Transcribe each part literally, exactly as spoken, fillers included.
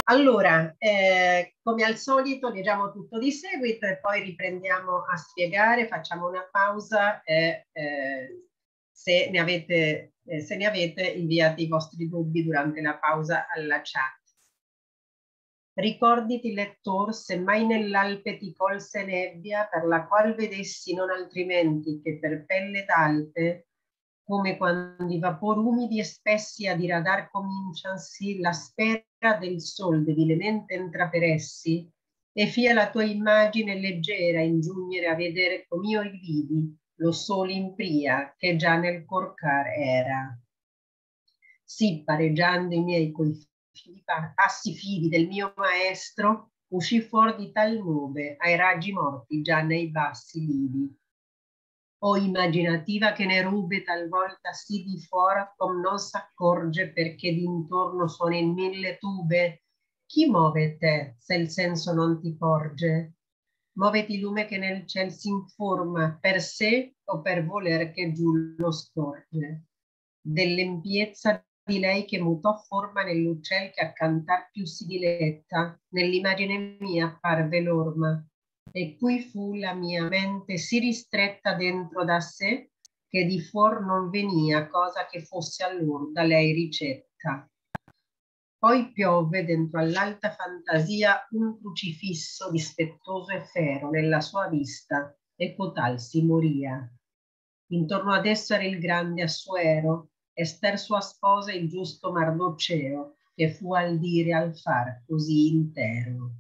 Allora, eh, come al solito, leggiamo tutto di seguito e poi riprendiamo a spiegare, facciamo una pausa e eh, se ne avete, eh, se ne avete, inviate i vostri dubbi durante la pausa alla chat. Ricorditi, lettor, se mai nell'Alpe ti colse nebbia, per la qual vedessi non altrimenti che per pelle d'Alpe, come quando i vapor umidi e spessi a diradar cominciansi, la spera del sol debilemente intraperessi, e fia la tua immagine leggera ingiugnere a vedere com'io il vidi, lo sole in pria che già nel corcar era. Sì, pareggiando i miei coi passi fidi del mio maestro, uscì fuori di tal nube ai raggi morti già nei bassi lidi. O immaginativa che ne rube talvolta sì di fuori com non s'accorge perché d'intorno sono in mille tube. Chi muove te se il senso non ti porge? Muoveti lume che nel ciel si informa per sé o per voler che giù lo scorge. Dell'empiezza di lei che mutò forma nell'uccel che a cantar più si diletta, nell'immagine mia parve l'orma, e qui fu la mia mente sì ristretta dentro da sé, che di fuor non venia cosa che fosse allor da lei ricetta. Poi piove dentro all'alta fantasia un crocifisso dispettoso e fero nella sua vista, e cotal si moria. Intorno ad esso era il grande Assuero, Ester sua sposa il giusto Mardocceo, che fu al dire al far così intero.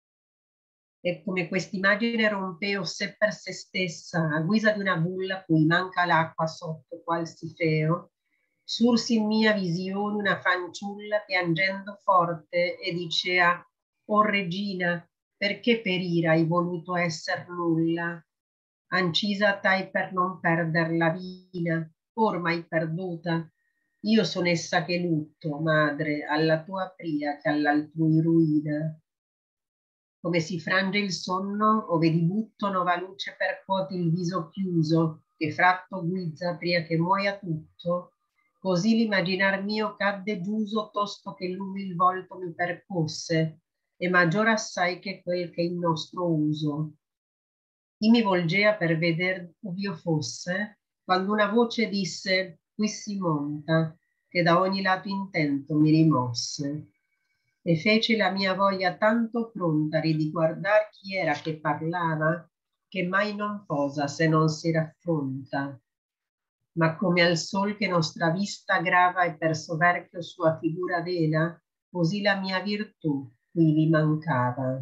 E come quest'immagine rompeo sé per se stessa, a guisa di una bulla cui manca l'acqua sotto qual si feo, sursi in mia visione una fanciulla piangendo forte e dicea: o regina, perché per ira hai voluto esser nulla? Ancisa tai per non perder la vina, ormai perduta. Io son essa che lutto, madre, alla tua pria che all'altrui ruina. Come si frange il sonno, ove di butto nova luce percuoti il viso chiuso, che fratto guizza pria che muoia tutto, così l'immaginar mio cadde giuso tosto che lui il volto mi percosse, e maggior assai che quel che in nostro uso. Chi mi volgea per veder ov'io fosse, quando una voce disse: qui si monta, che da ogni lato intento mi rimosse. E fece la mia voglia tanto pronta di guardar chi era che parlava, che mai non posa se non si raffronta. Ma come al sol che nostra vista grava e per soverchio sua figura vela, così la mia virtù qui vi mancava.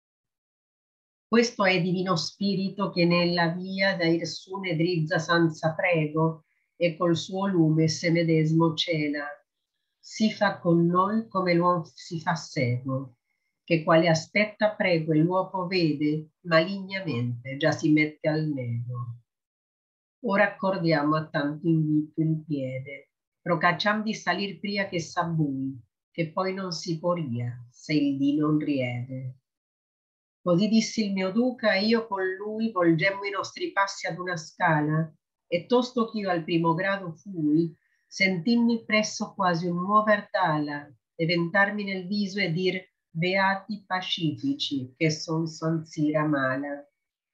Questo è divino spirito che nella via da irsune drizza senza prego e col suo lume se medesmo cela. Si fa con noi come l'uomo si fa seco, che quale aspetta prego e l'uopo vede, malignamente già si mette al nego. Ora accordiamo a tanto invito il piede, procacciam di salir pria che s'abbui, che poi non si poria se il dì non riede. Così dissi il mio duca e io con lui volgemmo i nostri passi ad una scala, e tosto ch'io al primo grado fui, sentimmi presso quasi un muover d'ala e ventarmi nel viso e dir: beati pacifici che son San Sira mala.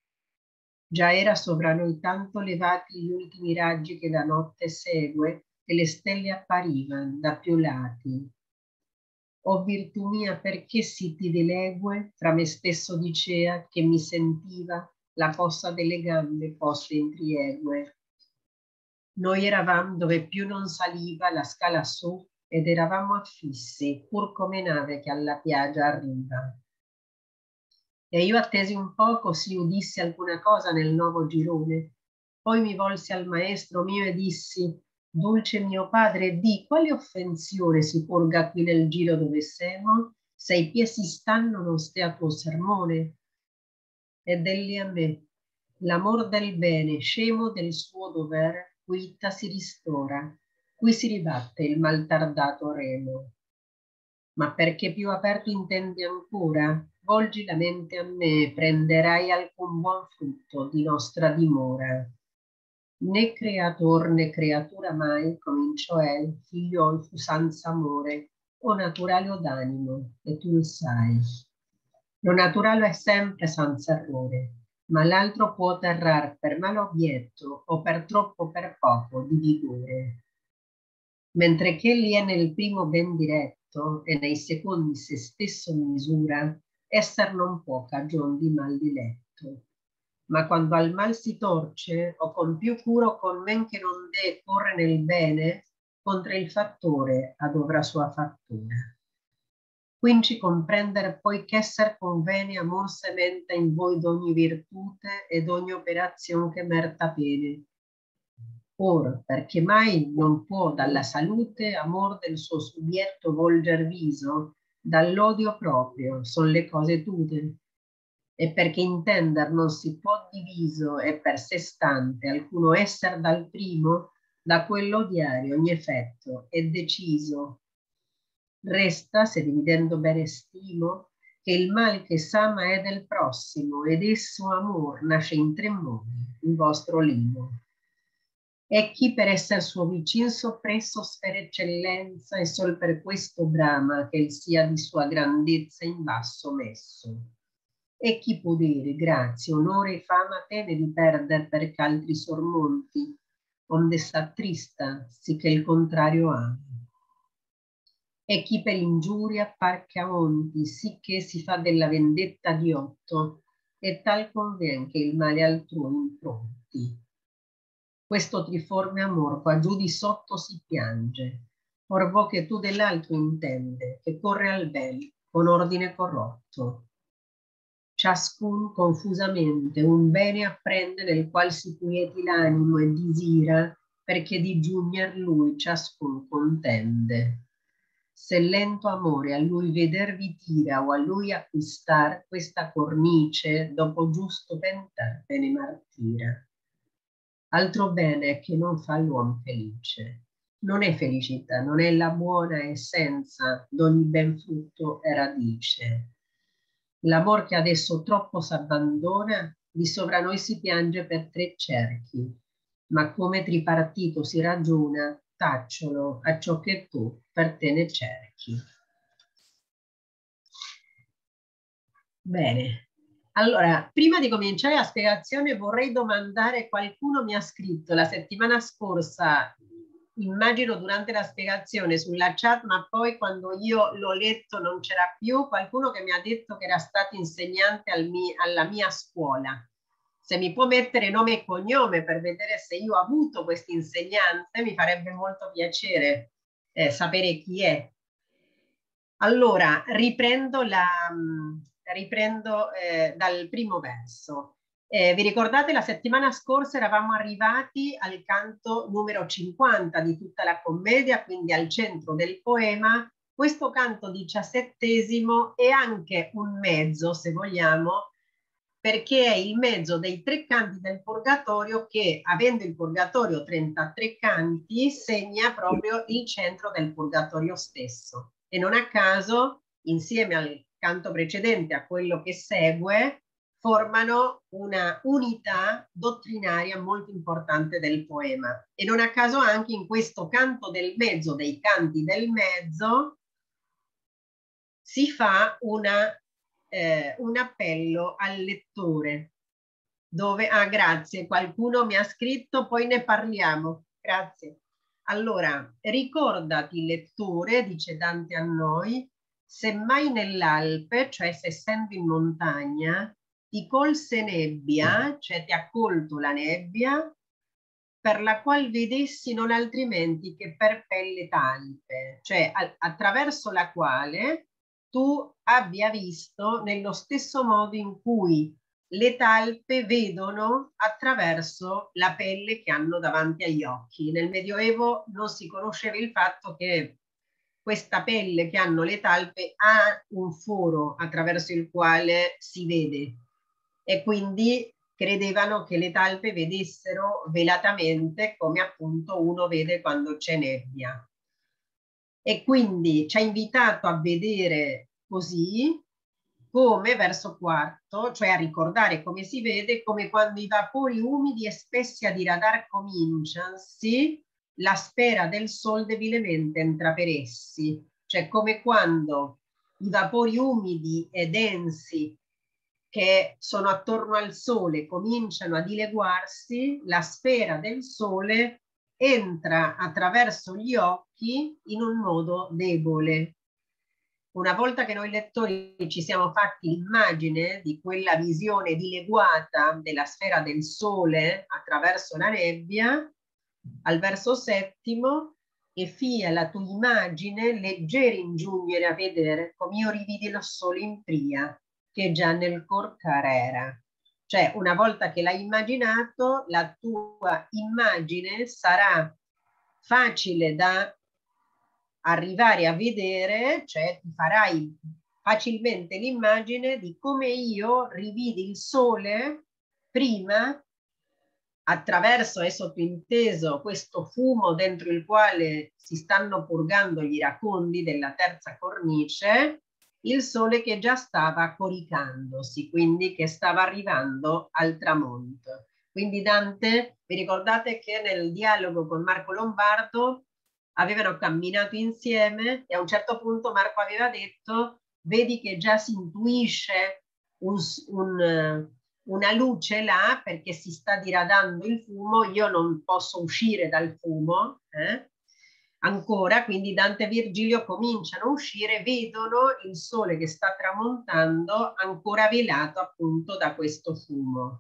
Già era sovra noi tanto levati gli ultimi raggi che la notte segue, che le stelle apparivan da più lati. O virtù mia, perché si ti dilegue, fra me stesso dicea che mi sentiva la fossa delle gambe poste in triegue. Noi eravam dove più non saliva la scala su ed eravamo affissi, pur come nave che alla piaggia arriva. E io attesi un poco, si udissi alcuna cosa nel nuovo girone. Poi mi volsi al maestro mio e dissi: dulce mio padre, di quale offensione si purga qui nel giro dove semo? Se i piedi si stanno non stea tuo sermone. Ed egli a me: l'amor del bene, scemo del suo dover, quitta si ristora, qui si ribatte il mal tardato remo. Ma perché più aperto intendi ancora, volgi la mente a me, prenderai alcun buon frutto di nostra dimora. Né creator né creatura mai, cominciò el, figliol fu senza amore, o naturale o d'animo, e tu lo sai. Lo naturale è sempre senza errore, ma l'altro può errar per mal'obietto o per troppo per poco di vigore. Mentre che egli è nel primo ben diretto e nei secondi se stesso misura, esser non può cagion di mal diletto. Ma quando al mal si torce, o con più curo con men che non dee corre nel bene, contra il fattore adovra sua fattura. Quinci comprender poi ch'esser convene amor sementa in voi d'ogni virtute ed ogni operazione che merta bene. Or, perché mai non può dalla salute amor del suo subietto volger viso, dall'odio proprio son le cose tute. E perché intender non si può diviso e per sé stante alcuno esser dal primo, da quello diario ogni effetto è deciso. Resta, se dividendo bene stimo, che il mal che s'ama è del prossimo ed esso amor nasce in tre modi, il vostro limo. E chi per esser suo vicin soppresso sfera eccellenza e sol per questo brama che il sia di sua grandezza in basso messo. E chi podere, grazie, onore e fama teme di perder perché altri sormonti, onde sta trista, sì che il contrario ami. E chi per ingiuria par che amonti, sì che si fa della vendetta di otto, e tal convien che il male altrui impronti. Questo triforme amor qua giù di sotto si piange, or vo che tu dell'altro intende, che corre al bel, con ordine corrotto. Ciascun confusamente un bene apprende nel qual si quieti l'animo e disira, perché di giugner lui ciascun contende. Se lento amore a lui veder vi tira o a lui acquistar questa cornice, dopo giusto pentar ve ne martira. Altro bene che non fa l'uomo felice. Non è felicità, non è la buona essenza d'ogni ben frutto e radice. L'amor che adesso troppo s'abbandona, di sovra noi si piange per tre cerchi, ma come tripartito si ragiona, tacciolo a ciò che tu per te ne cerchi. Bene. Allora, prima di cominciare la spiegazione vorrei domandare, qualcuno mi ha scritto la settimana scorsa, immagino durante la spiegazione sulla chat, ma poi quando io l'ho letto non c'era più, qualcuno che mi ha detto che era stato insegnante al mi, alla mia scuola. Se mi può mettere nome e cognome per vedere se io ho avuto questo insegnante, mi farebbe molto piacere eh, sapere chi è. Allora, riprendo, la, riprendo eh, dal primo verso. Eh, vi ricordate la settimana scorsa eravamo arrivati al canto numero cinquanta di tutta la commedia, quindi al centro del poema. Questo canto diciassettesimo è anche un mezzo, se vogliamo, perché è il mezzo dei tre canti del Purgatorio che, avendo il Purgatorio trentatré canti, segna proprio il centro del Purgatorio stesso. E non a caso, insieme al canto precedente, a quello che segue, formano una unità dottrinaria molto importante del poema. E non a caso anche in questo canto del mezzo, dei canti del mezzo, si fa una, eh, un appello al lettore. Dove, ah, grazie, qualcuno mi ha scritto, poi ne parliamo. Grazie. Allora, ricordati, lettore, dice Dante a noi, semmai nell'Alpe, cioè se essendo in montagna, ti colse nebbia, cioè ti ha colto la nebbia, per la qual vedessi non altrimenti che per pelle talpe, cioè a, attraverso la quale tu abbia visto nello stesso modo in cui le talpe vedono attraverso la pelle che hanno davanti agli occhi. Nel Medioevo non si conosceva il fatto che questa pelle che hanno le talpe ha un foro attraverso il quale si vede e quindi credevano che le talpe vedessero velatamente come appunto uno vede quando c'è nebbia. E quindi ci ha invitato a vedere così come verso quarto, cioè a ricordare come si vede, come quando i vapori umidi e spessi a diradar cominciansi, la sfera del sol debilemente entra per essi. cioè come quando i vapori umidi e densi che sono attorno al Sole cominciano a dileguarsi, la sfera del Sole entra attraverso gli occhi in un modo debole. Una volta che noi lettori ci siamo fatti l'immagine di quella visione dileguata della sfera del Sole attraverso la nebbia, al verso settimo, e fia la tua immagine leggera in giungere a vedere come io rividi lo Sole in pria, che già nel cor carera. Cioè, una volta che l'hai immaginato, la tua immagine sarà facile da arrivare a vedere, cioè ti farai facilmente l'immagine di come io rividi il Sole prima attraverso, è sottointeso, questo fumo dentro il quale si stanno purgando gli iracondi della terza cornice, il Sole che già stava coricandosi, quindi che stava arrivando al tramonto. Quindi Dante, vi ricordate che nel dialogo con Marco Lombardo avevano camminato insieme e a un certo punto Marco aveva detto: vedi che già si intuisce un, un, una luce là perché si sta diradando il fumo, io non posso uscire dal fumo, eh? Ancora, quindi Dante e Virgilio cominciano a uscire, vedono il Sole che sta tramontando ancora velato appunto da questo fumo.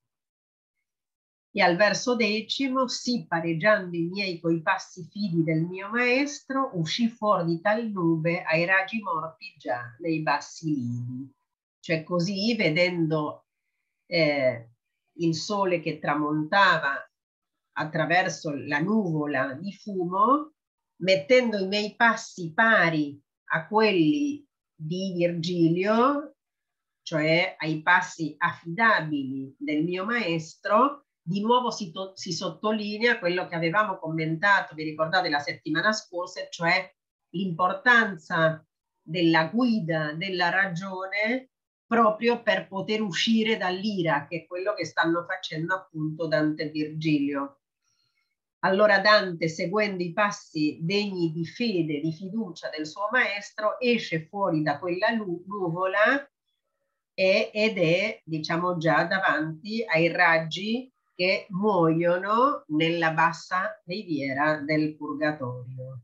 E al verso decimo, sì, pareggiando i miei coi passi fidi del mio maestro, uscì fuori di tal nube ai raggi morti già nei bassi lidi. Cioè così, vedendo eh, il Sole che tramontava attraverso la nuvola di fumo, mettendo i miei passi pari a quelli di Virgilio, cioè ai passi affidabili del mio maestro, di nuovo si, si sottolinea quello che avevamo commentato, vi ricordate la settimana scorsa, cioè l'importanza della guida della ragione proprio per poter uscire dall'ira, che è quello che stanno facendo appunto Dante e Virgilio. Allora Dante, seguendo i passi degni di fede, di fiducia del suo maestro, esce fuori da quella nuvola e, ed è, diciamo, già davanti ai raggi che muoiono nella bassa riviera del Purgatorio.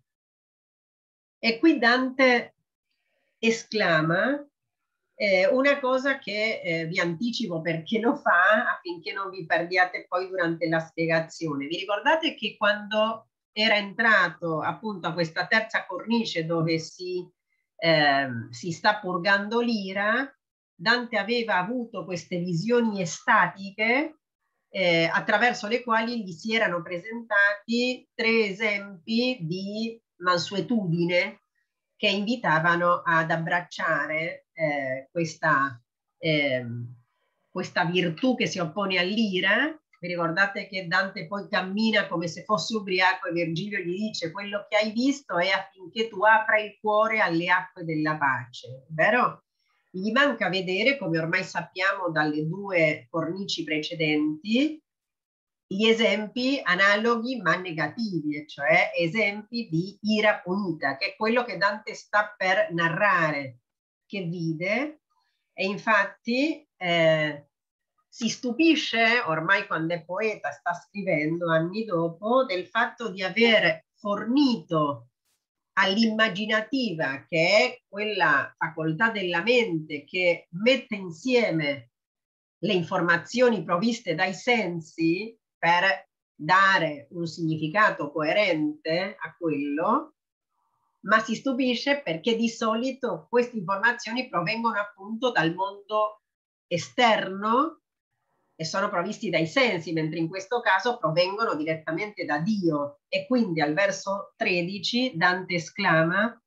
E qui Dante esclama eh, una cosa che eh, vi anticipo perché lo fa affinché non vi perdiate poi durante la spiegazione. Vi ricordate che quando era entrato appunto a questa terza cornice dove si, eh, si sta purgando l'ira, Dante aveva avuto queste visioni estatiche eh, attraverso le quali gli si erano presentati tre esempi di mansuetudine che invitavano ad abbracciare eh, questa, eh, questa virtù che si oppone all'ira. Vi ricordate che Dante poi cammina come se fosse ubriaco e Virgilio gli dice: quello che hai visto è affinché tu apra il cuore alle acque della pace, vero? Gli manca vedere, come ormai sappiamo dalle due cornici precedenti, gli esempi analoghi ma negativi, cioè esempi di ira punita, che è quello che Dante sta per narrare, che vide, e infatti eh, si stupisce, ormai quando è poeta, sta scrivendo anni dopo, del fatto di aver fornito all'immaginativa, che è quella facoltà della mente che mette insieme le informazioni provviste dai sensi per dare un significato coerente a quello, ma si stupisce perché di solito queste informazioni provengono appunto dal mondo esterno e sono provvisti dai sensi, mentre in questo caso provengono direttamente da Dio. E quindi al verso tredici Dante esclama: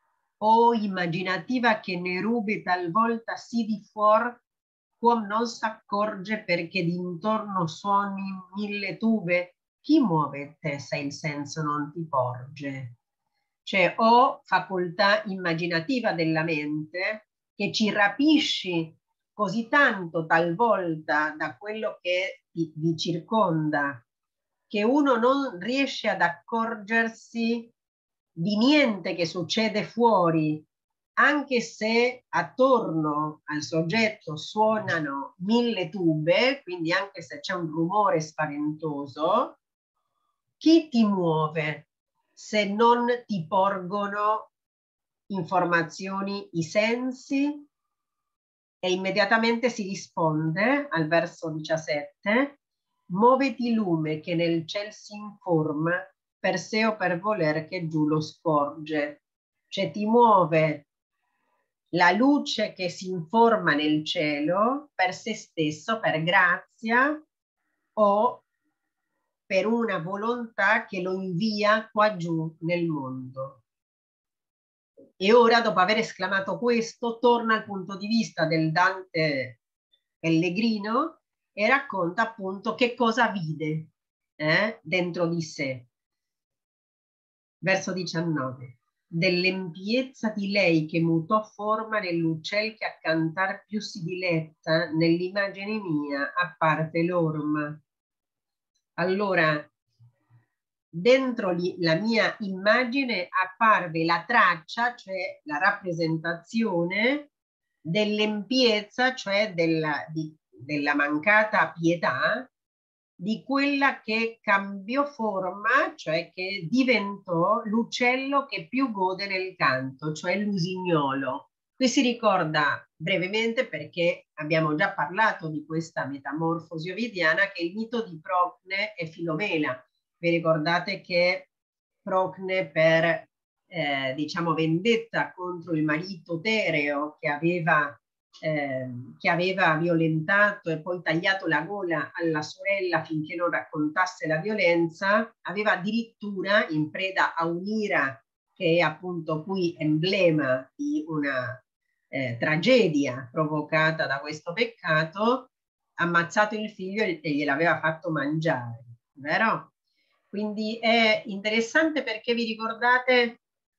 o immaginativa che ne rubi talvolta sì di fuor, quom non s'accorge perché d'intorno suoni mille tube, chi muove te se il senso non ti porge? Cioè, o facoltà immaginativa della mente che ci rapisci così tanto talvolta da quello che ti, vi circonda che uno non riesce ad accorgersi di niente che succede fuori, anche se attorno al soggetto suonano mille tube, quindi anche se c'è un rumore spaventoso, chi ti muove se non ti porgono informazioni i sensi? E immediatamente si risponde al verso diciassette: muoviti lume che nel ciel si informa, per sé o per voler che giù lo sporge. Cioè ti muove la luce che si informa nel cielo per se stesso, per grazia o per una volontà che lo invia qua giù nel mondo. E ora, dopo aver esclamato questo, torna al punto di vista del Dante Pellegrino e racconta appunto che cosa vide eh, dentro di sé. Verso diciannove. Dell'empiezza di lei che mutò forma nell'uccel che a cantar più si diletta, nell'immagine mia apparte l'orma. Allora, dentro li, la mia immagine apparve la traccia, cioè la rappresentazione dell'empiezza, cioè della, di, della mancata pietà, di quella che cambiò forma, cioè che diventò l'uccello che più gode nel canto, cioè l'usignolo. Qui si ricorda brevemente, perché abbiamo già parlato di questa metamorfosi ovidiana, che il mito di Procne e Filomela. Vi ricordate che Procne, per eh, diciamo vendetta contro il marito Tereo che aveva, eh, che aveva violentato e poi tagliato la gola alla sorella finché non raccontasse la violenza, aveva addirittura, in preda a un'ira che è appunto qui emblema di una eh, tragedia provocata da questo peccato, ammazzato il figlio e gliel'aveva fatto mangiare, vero? Quindi è interessante perché vi ricordate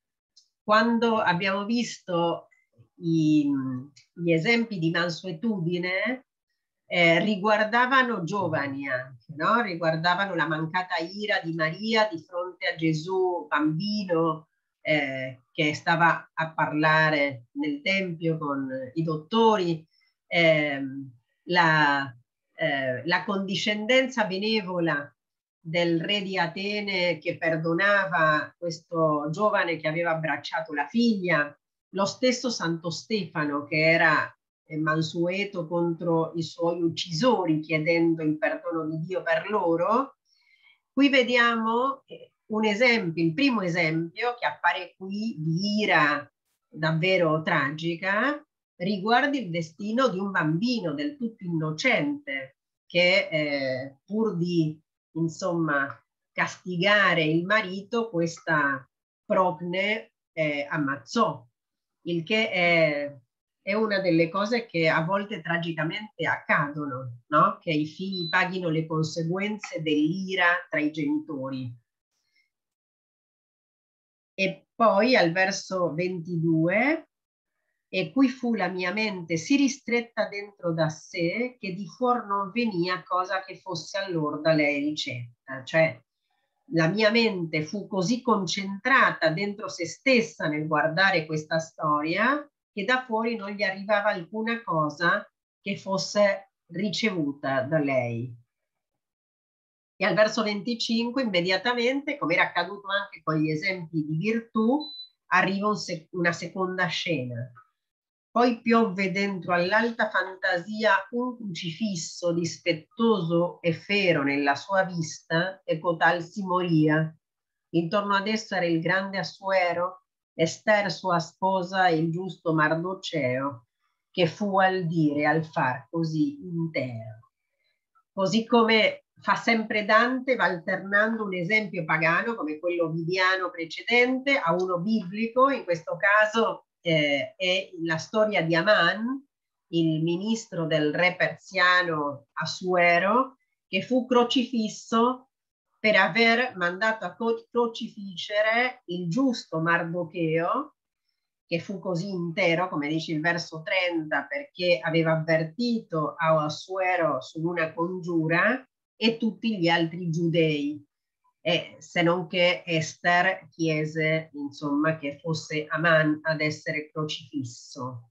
quando abbiamo visto i, gli esempi di mansuetudine, eh, riguardavano giovani anche, no? Riguardavano la mancata ira di Maria di fronte a Gesù bambino eh, che stava a parlare nel tempio con i dottori, eh, la, eh, la condiscendenza benevola del re di Atene che perdonava questo giovane che aveva abbracciato la figlia, lo stesso Santo Stefano che era mansueto contro i suoi uccisori chiedendo il perdono di Dio per loro. Qui vediamo un esempio, il primo esempio che appare qui di ira davvero tragica, riguarda il destino di un bambino del tutto innocente che eh, pur di insomma castigare il marito, questa Procne eh, ammazzò, il che è, è una delle cose che a volte tragicamente accadono, no? Che i figli paghino le conseguenze dell'ira tra i genitori. E poi al verso ventidue: e qui fu la mia mente sì ristretta dentro da sé che di fuor non venia cosa che fosse allora da lei ricetta. Cioè la mia mente fu così concentrata dentro se stessa nel guardare questa storia che da fuori non gli arrivava alcuna cosa che fosse ricevuta da lei. E al verso venticinque immediatamente, come era accaduto anche con gli esempi di virtù, arriva un sec- una seconda scena. Poi piovve dentro all'alta fantasia un crocifisso dispettoso e fero nella sua vista, e cotal si moria. Intorno ad esso era il grande Assuero, Ester sua sposa e il giusto Mardoceo, che fu al dire al far così intero. Così come fa sempre Dante, va alternando un esempio pagano come quello ovidiano precedente a uno biblico. In questo caso eh, è la storia di Aman, il ministro del re persiano Assuero, che fu crocifisso per aver mandato a crocifiggere il giusto Mardocheo, che fu così intero, come dice il verso trenta, perché aveva avvertito a Assuero su una congiura, e tutti gli altri giudei. e se non che Ester chiese, insomma, che fosse Aman ad essere crocifisso.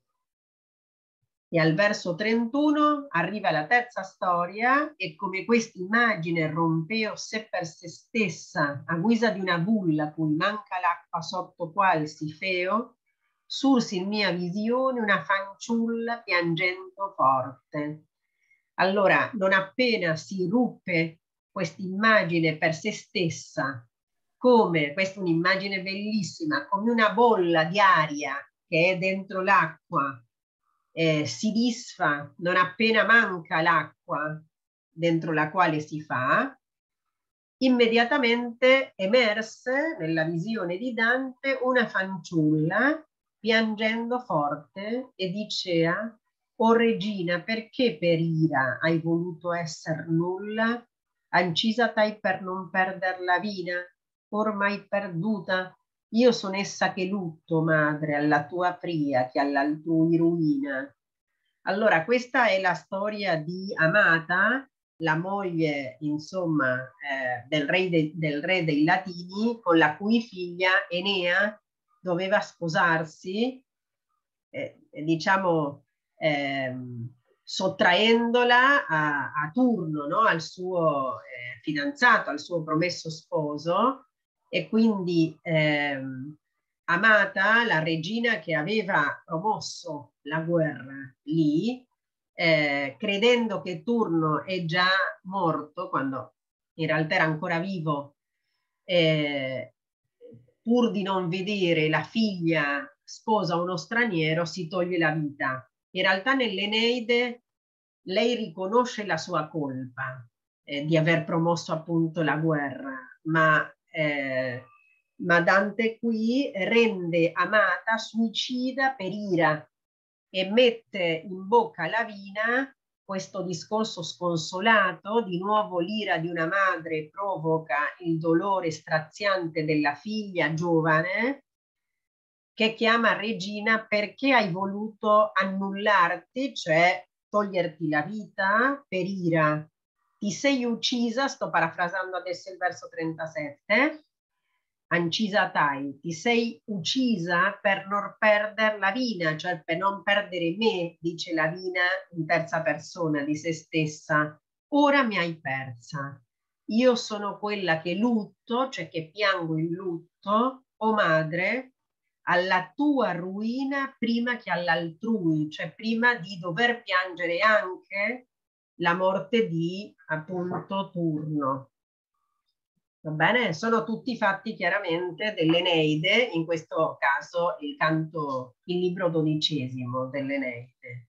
E al verso trentuno arriva la terza storia e come questa immagine rompeo sé per se stessa a guisa di una bulla cui manca l'acqua sotto qual si feo, sursi in mia visione una fanciulla piangendo forte. Allora, non appena si ruppe questa immagine per se stessa, come, questa è un'immagine bellissima, come una bolla di aria che è dentro l'acqua, Eh, si disfa non appena manca l'acqua dentro la quale si fa, immediatamente emerse nella visione di Dante una fanciulla piangendo forte e dicea: «O regina, perché per ira hai voluto esser nulla? Ancisa tai per non perder la vina, ormai perduta. Io son essa che lutto, madre, alla tua pria che all'altrui ruina». Allora, questa è la storia di Amata, la moglie, insomma, eh, del, re de, del re dei Latini, con la cui figlia Enea doveva sposarsi, eh, diciamo, eh, sottraendola a, a turno, no? Al suo eh, fidanzato, al suo promesso sposo, e quindi ehm, Amata, la regina che aveva promosso la guerra lì, eh, credendo che Turno è già morto, quando in realtà era ancora vivo, eh, pur di non vedere la figlia sposa uno straniero, si toglie la vita. In realtà nell'Eneide lei riconosce la sua colpa eh, di aver promosso appunto la guerra, ma, eh, ma Dante qui rende Amata suicida per ira e mette in bocca a Lavina questo discorso sconsolato. Di nuovo l'ira di una madre provoca il dolore straziante della figlia giovane, che chiama Regina: perché hai voluto annullarti, cioè toglierti la vita per ira? Ti sei uccisa, sto parafrasando adesso il verso trentasette, ancisa tai, ti sei uccisa per non perdere la vina, cioè per non perdere me, dice Lavina in terza persona di se stessa. Ora mi hai persa. Io sono quella che lutto, cioè che piango il lutto, o madre, alla tua ruina prima che all'altrui, cioè prima di dover piangere anche la morte di appunto Turno. Va bene? Sono tutti fatti chiaramente dell'Eneide, in questo caso il canto, il libro dodicesimo dell'Eneide.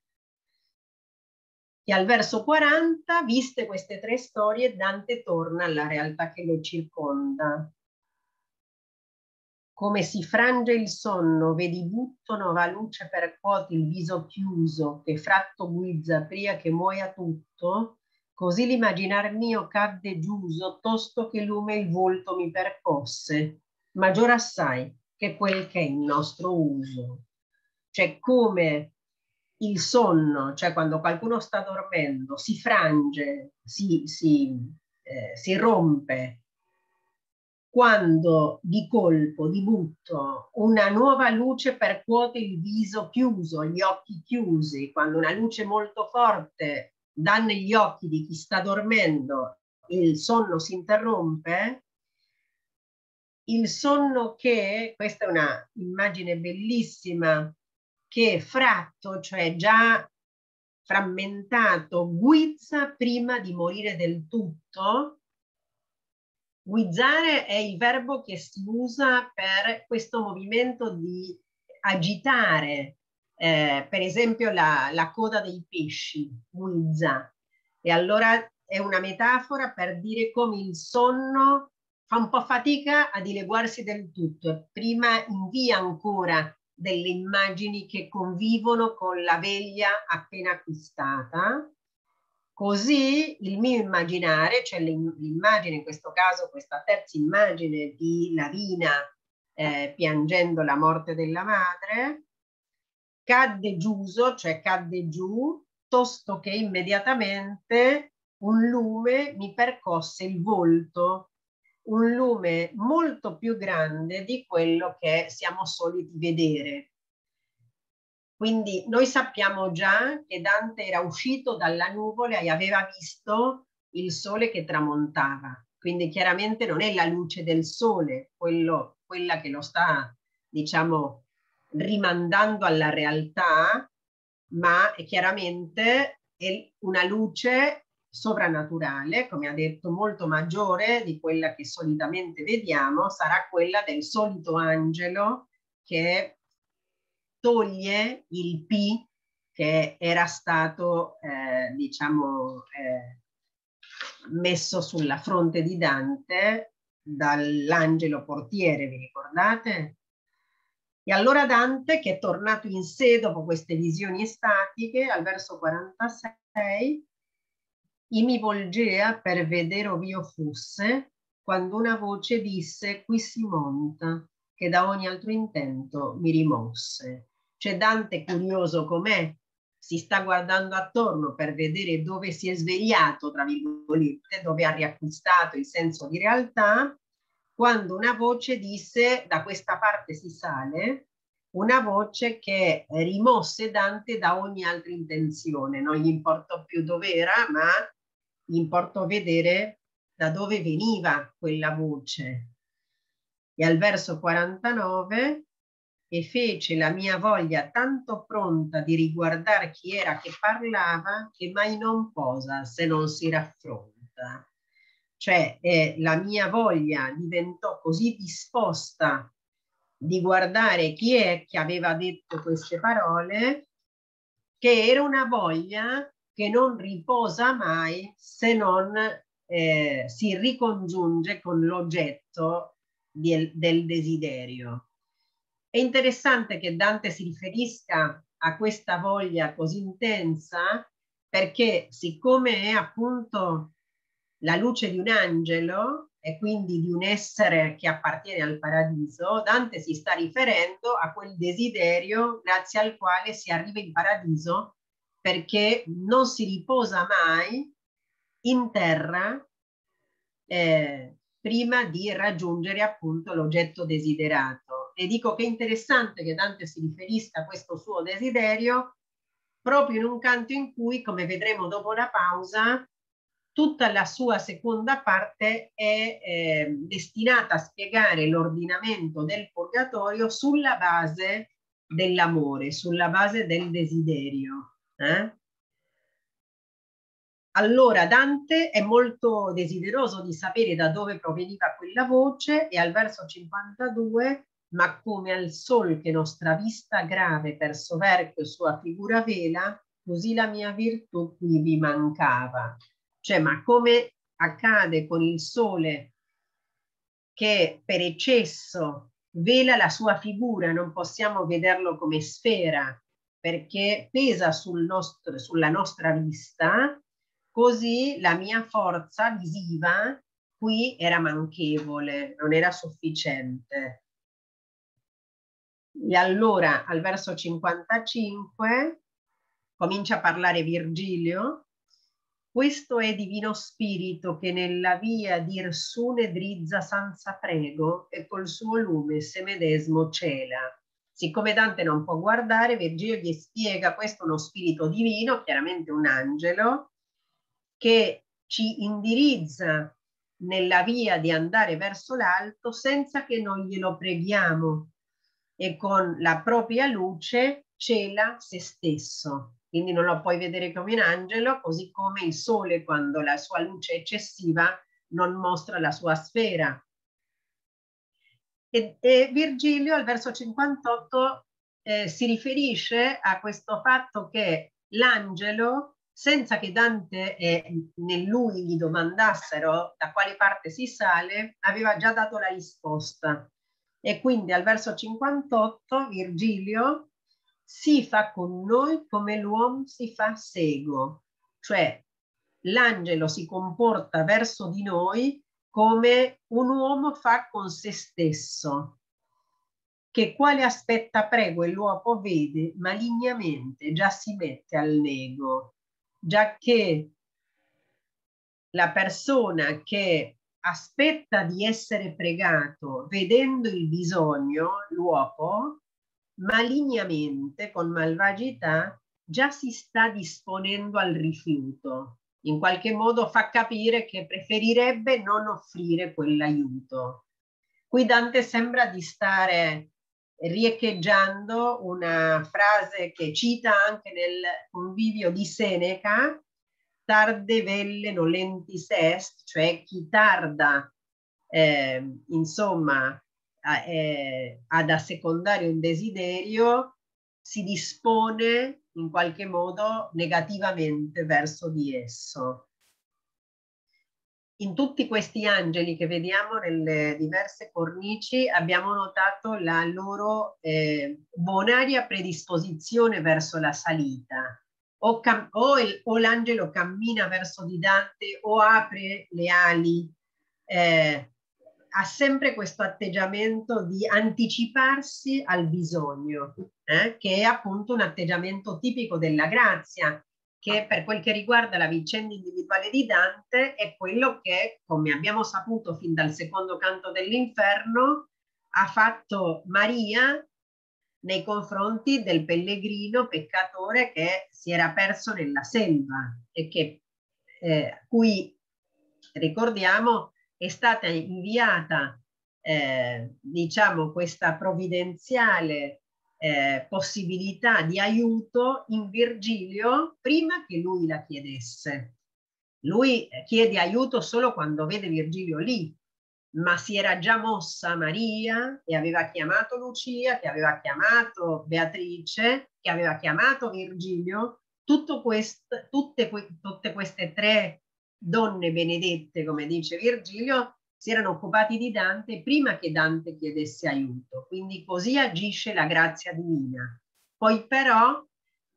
E al verso quaranta, viste queste tre storie, Dante torna alla realtà che lo circonda. Come si frange il sonno, vedi butto nuova luce percuoti il viso chiuso, che fratto guizza pria che muoia tutto, così l'immaginar mio cadde giuso, tosto che lume il volto mi percosse, maggior assai che quel che è il nostro uso. Cioè come il sonno, cioè quando qualcuno sta dormendo, si frange, si, si, eh, si rompe, quando di colpo, di butto, una nuova luce percuote il viso chiuso, gli occhi chiusi, quando una luce molto forte dà negli occhi di chi sta dormendo, il sonno si interrompe. Il sonno che, questa è una immagine bellissima, che fratto, cioè già frammentato, guizza prima di morire del tutto. Guizzare è il verbo che si usa per questo movimento di agitare, eh, per esempio la, la coda dei pesci, guizza. E allora è una metafora per dire come il sonno fa un po' fatica a dileguarsi del tutto, prima invia ancora delle immagini che convivono con la veglia appena acquistata. Così il mio immaginare, cioè l'immagine, in questo caso questa terza immagine di Lavina eh, piangendo la morte della madre, cadde giuso, cioè cadde giù, tosto che immediatamente un lume mi percosse il volto, un lume molto più grande di quello che siamo soliti vedere. Quindi noi sappiamo già che Dante era uscito dalla nuvola e aveva visto il sole che tramontava. Quindi chiaramente non è la luce del sole quello, quella che lo sta, diciamo, rimandando alla realtà, ma è chiaramente è una luce sovrannaturale, come ha detto, molto maggiore di quella che solitamente vediamo, sarà quella del solito angelo che toglie il P che era stato, eh, diciamo, eh, messo sulla fronte di Dante dall'angelo portiere, vi ricordate? E allora Dante, che è tornato in sé dopo queste visioni estatiche, al verso quarantasei, «I mi volgea per vedere ov'io fosse, quando una voce disse, qui si monta, che da ogni altro intento mi rimosse». Cioè Dante, curioso com'è, si sta guardando attorno per vedere dove si è svegliato, tra virgolette, dove ha riacquistato il senso di realtà, quando una voce disse, da questa parte si sale, una voce che rimosse Dante da ogni altra intenzione. Non gli importò più dove era, ma gli importò vedere da dove veniva quella voce. E al verso quarantanove, e fece la mia voglia tanto pronta di riguardare chi era che parlava, che mai non posa se non si raffronta. Cioè eh, la mia voglia diventò così disposta di guardare chi è che aveva detto queste parole, che era una voglia che non riposa mai se non eh, si ricongiunge con l'oggetto del, del desiderio. È interessante che Dante si riferisca a questa voglia così intensa perché, siccome è appunto la luce di un angelo e quindi di un essere che appartiene al paradiso, Dante si sta riferendo a quel desiderio grazie al quale si arriva in paradiso, perché non si riposa mai in terra eh, prima di raggiungere appunto l'oggetto desiderato. E dico che è interessante che Dante si riferisca a questo suo desiderio proprio in un canto in cui, come vedremo dopo la pausa, tutta la sua seconda parte è eh, destinata a spiegare l'ordinamento del purgatorio sulla base dell'amore, sulla base del desiderio. Eh? Allora Dante è molto desideroso di sapere da dove proveniva quella voce e al verso cinquantadue, ma come al sol che nostra vista grave per soverchio sua figura vela, così la mia virtù qui vi mancava. Cioè, ma come accade con il sole che per eccesso vela la sua figura, non possiamo vederlo come sfera perché pesa sul nostro, sulla nostra vista, così la mia forza visiva qui era manchevole, non era sufficiente. E allora al verso cinquantacinque comincia a parlare Virgilio. Questo è divino spirito che nella via d'Irsune drizza senza prego e col suo lume se medesimo cela. Siccome Dante non può guardare, Virgilio gli spiega questo è uno spirito divino, chiaramente un angelo, che ci indirizza nella via di andare verso l'alto senza che noi glielo preghiamo e con la propria luce cela se stesso. Quindi non lo puoi vedere come un angelo, così come il sole quando la sua luce è eccessiva non mostra la sua sfera. E, e Virgilio al verso cinquantotto eh, si riferisce a questo fatto che l'angelo, senza che Dante e né lui gli domandassero da quale parte si sale, aveva già dato la risposta. E quindi al verso cinquantotto Virgilio si fa con noi come l'uomo si fa sego, cioè l'angelo si comporta verso di noi come un uomo fa con se stesso, che quale aspetta prego e l'uomo vede, malignamente già si mette al nego, già che la persona che aspetta di essere pregato, vedendo il bisogno, l'uopo, malignamente, con malvagità, già si sta disponendo al rifiuto. In qualche modo fa capire che preferirebbe non offrire quell'aiuto. Qui Dante sembra di stare riecheggiando una frase che cita anche nel Convivio di Seneca: tarde velle nolentis est, cioè chi tarda eh, insomma a, eh, ad assecondare un desiderio si dispone in qualche modo negativamente verso di esso. In tutti questi angeli che vediamo nelle diverse cornici abbiamo notato la loro eh, bonaria predisposizione verso la salita. O, o, o l'angelo cammina verso di Dante o apre le ali, eh, ha sempre questo atteggiamento di anticiparsi al bisogno, eh, che è appunto un atteggiamento tipico della grazia, che per quel che riguarda la vicenda individuale di Dante è quello che, come abbiamo saputo fin dal secondo canto dell'Inferno, ha fatto Maria nei confronti del pellegrino peccatore che si era perso nella selva e che eh, cui, ricordiamo, è stata inviata eh, diciamo questa provvidenziale eh, possibilità di aiuto in Virgilio prima che lui la chiedesse. Lui chiede aiuto solo quando vede Virgilio lì, ma si era già mossa Maria e aveva chiamato Lucia, che aveva chiamato Beatrice, che aveva chiamato Virgilio. Tutto quest, tutte, tutte queste tre donne benedette, come dice Virgilio, si erano occupati di Dante prima che Dante chiedesse aiuto. Quindi così agisce la grazia divina. Poi però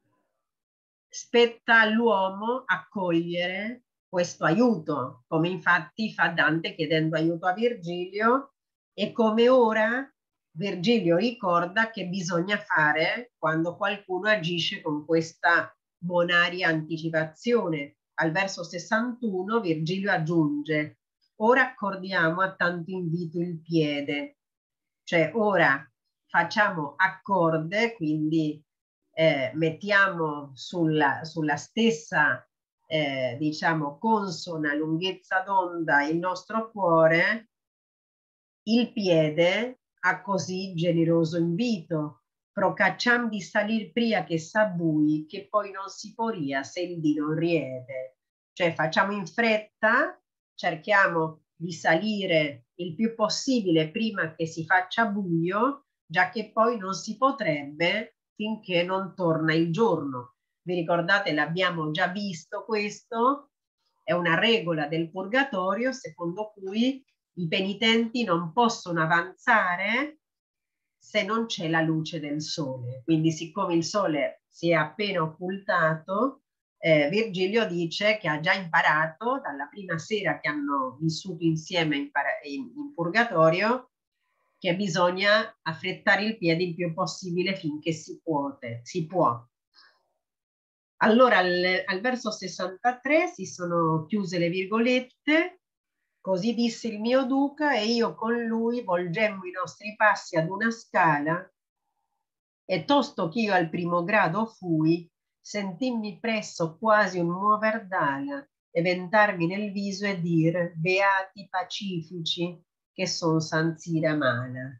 spetta all'uomo accogliere questo aiuto, come infatti fa Dante chiedendo aiuto a Virgilio e come ora Virgilio ricorda che bisogna fare quando qualcuno agisce con questa bonaria anticipazione. Al verso sessantuno Virgilio aggiunge: ora accordiamo a tanto invito il piede, cioè ora facciamo accorde, quindi eh, mettiamo sulla, sulla stessa eh, diciamo consona lunghezza d'onda il nostro cuore il piede a così generoso invito. Procacciam di salir pria che s'abbui, che poi non si poria se il dì non riede. Cioè facciamo in fretta, cerchiamo di salire il più possibile prima che si faccia buio, già che poi non si potrebbe finché non torna il giorno. Vi ricordate, l'abbiamo già visto questo? È una regola del purgatorio secondo cui i penitenti non possono avanzare se non c'è la luce del sole. Quindi siccome il sole si è appena occultato, eh, Virgilio dice che ha già imparato dalla prima sera che hanno vissuto insieme in, in, in purgatorio che bisogna affrettare il piede il più possibile finché si può. Si può. Allora al, al verso sessantatré si sono chiuse le virgolette. Così disse il mio duca e io con lui volgemmo i nostri passi ad una scala e tosto che io al primo grado fui, sentimmi presso quasi un muover d'ala e ventarmi nel viso e dir beati pacifici che son San Sira Mala.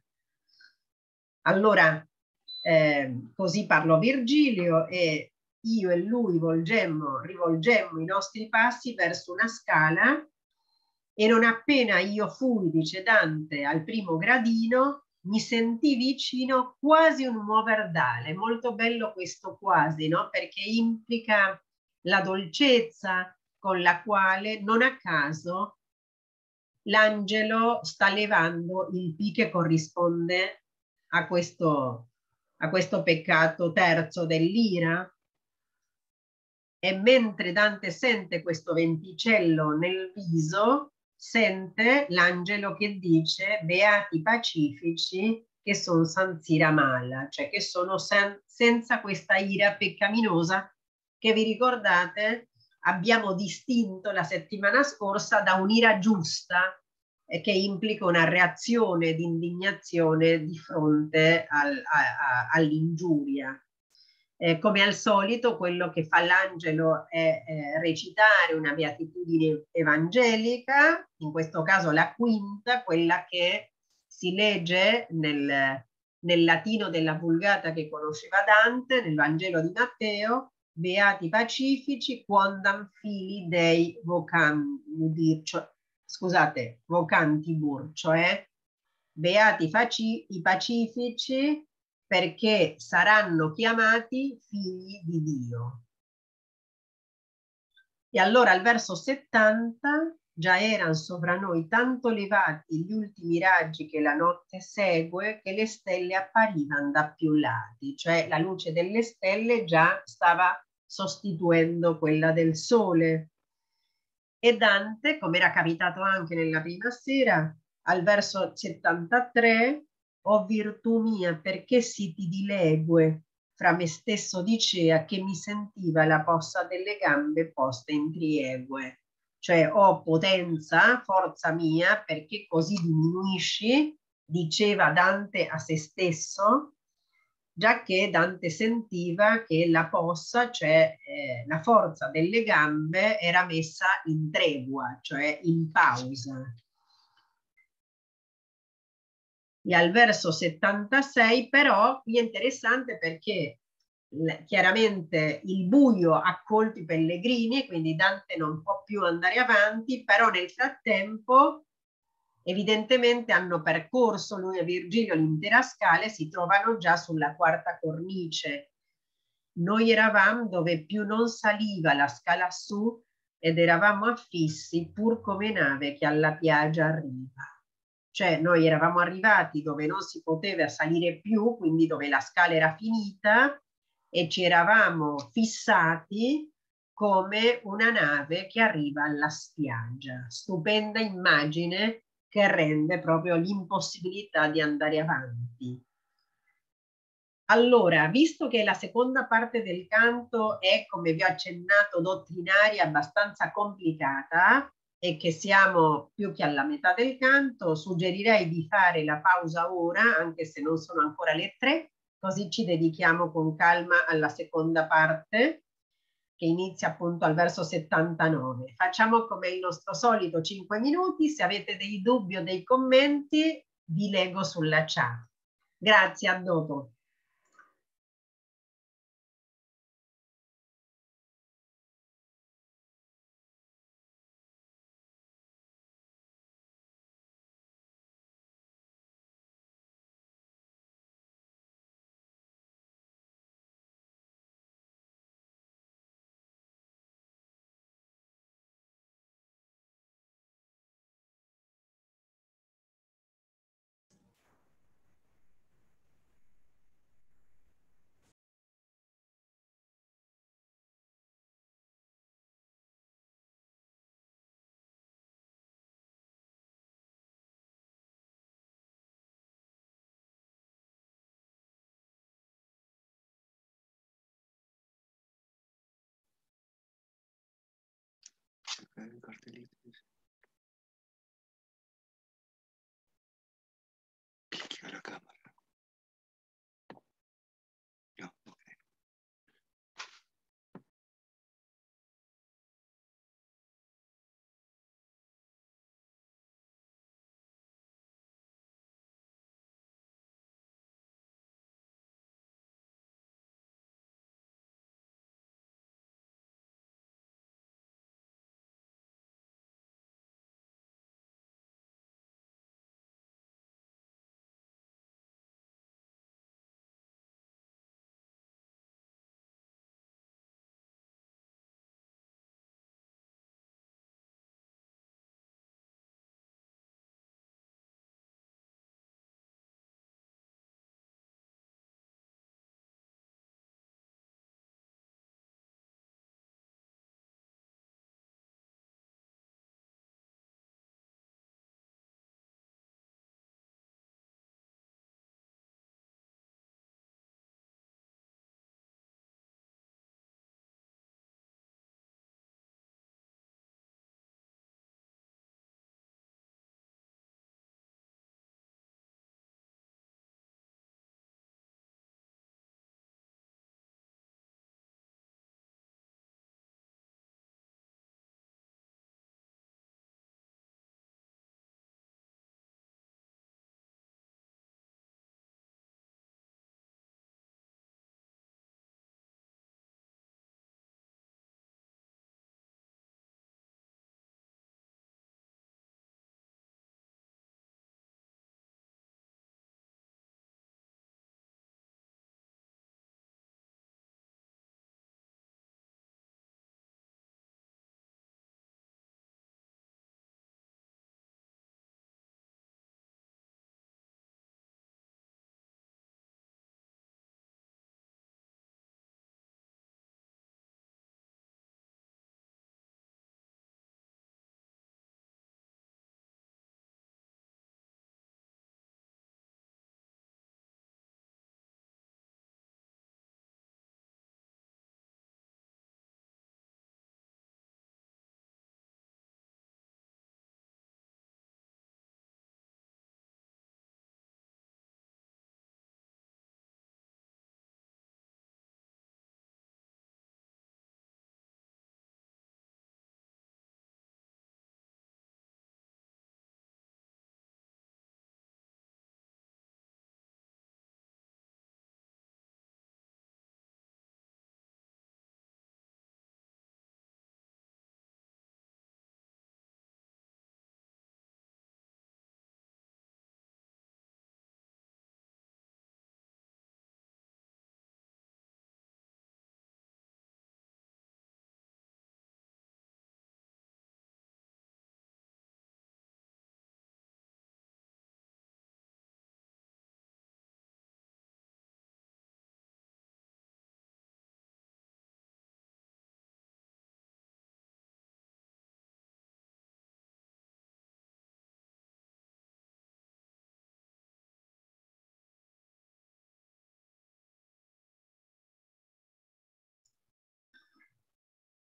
Allora eh, così parlò Virgilio e io e lui volgemmo, rivolgemmo i nostri passi verso una scala e non appena io fui, dice Dante, al primo gradino, mi sentii vicino quasi un muover d'ale. Molto bello questo quasi, no? Perché implica la dolcezza con la quale, non a caso, l'angelo sta levando il P che corrisponde a questo, a questo peccato terzo dell'ira. E mentre Dante sente questo venticello nel viso, sente l'angelo che dice beati pacifici che sono San Sira Mala, cioè che sono sen senza questa ira peccaminosa che vi ricordate abbiamo distinto la settimana scorsa da un'ira giusta eh, che implica una reazione di indignazione di fronte al, all'ingiuria. Eh, come al solito, quello che fa l'angelo è eh, recitare una beatitudine evangelica, in questo caso la quinta, quella che si legge nel, nel latino della Vulgata che conosceva Dante, nel Vangelo di Matteo: beati pacifici, quondam fili dei vocamudi, cioè, scusate, vocantibur, cioè beati faci, i pacifici perché saranno chiamati figli di Dio. E allora al verso settanta: già erano sopra noi tanto levati gli ultimi raggi che la notte segue, che le stelle apparivano da più lati, cioè la luce delle stelle già stava sostituendo quella del sole. E Dante, come era capitato anche nella prima sera, al verso settantatré: o virtù mia, perché si ti dilegue fra me stesso dicea, che mi sentiva la possa delle gambe posta in triegue. Cioè, o potenza, forza mia, perché così diminuisci, diceva Dante a se stesso, già che Dante sentiva che la possa, cioè eh, la forza delle gambe, era messa in tregua, cioè in pausa. E al verso settantasei però è interessante perché chiaramente il buio ha colto i pellegrini, quindi Dante non può più andare avanti, però nel frattempo evidentemente hanno percorso lui e Virgilio l'intera scala e si trovano già sulla quarta cornice. Noi eravamo dove più non saliva la scala su ed eravamo affissi pur come nave che alla piaggia arriva. Cioè noi eravamo arrivati dove non si poteva salire più, quindi dove la scala era finita, e ci eravamo fissati come una nave che arriva alla spiaggia. Stupenda immagine che rende proprio l'impossibilità di andare avanti. Allora, visto che la seconda parte del canto è, come vi ho accennato, dottrinaria, abbastanza complicata e che siamo più che alla metà del canto, suggerirei di fare la pausa ora, anche se non sono ancora le tre, così ci dedichiamo con calma alla seconda parte, che inizia appunto al verso settantanove. Facciamo come il nostro solito cinque minuti. Se avete dei dubbi o dei commenti, vi leggo sulla chat. Grazie, a dopo. Clicchi la camera.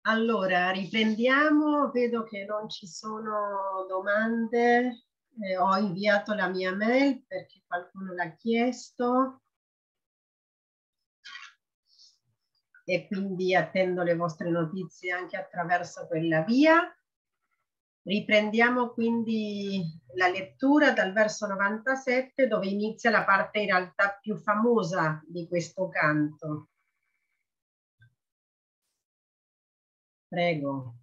Allora, riprendiamo, vedo che non ci sono domande, eh, ho inviato la mia mail perché qualcuno l'ha chiesto e quindi attendo le vostre notizie anche attraverso quella via. Riprendiamo quindi la lettura dal verso novantasette, dove inizia la parte in realtà più famosa di questo canto. Prego.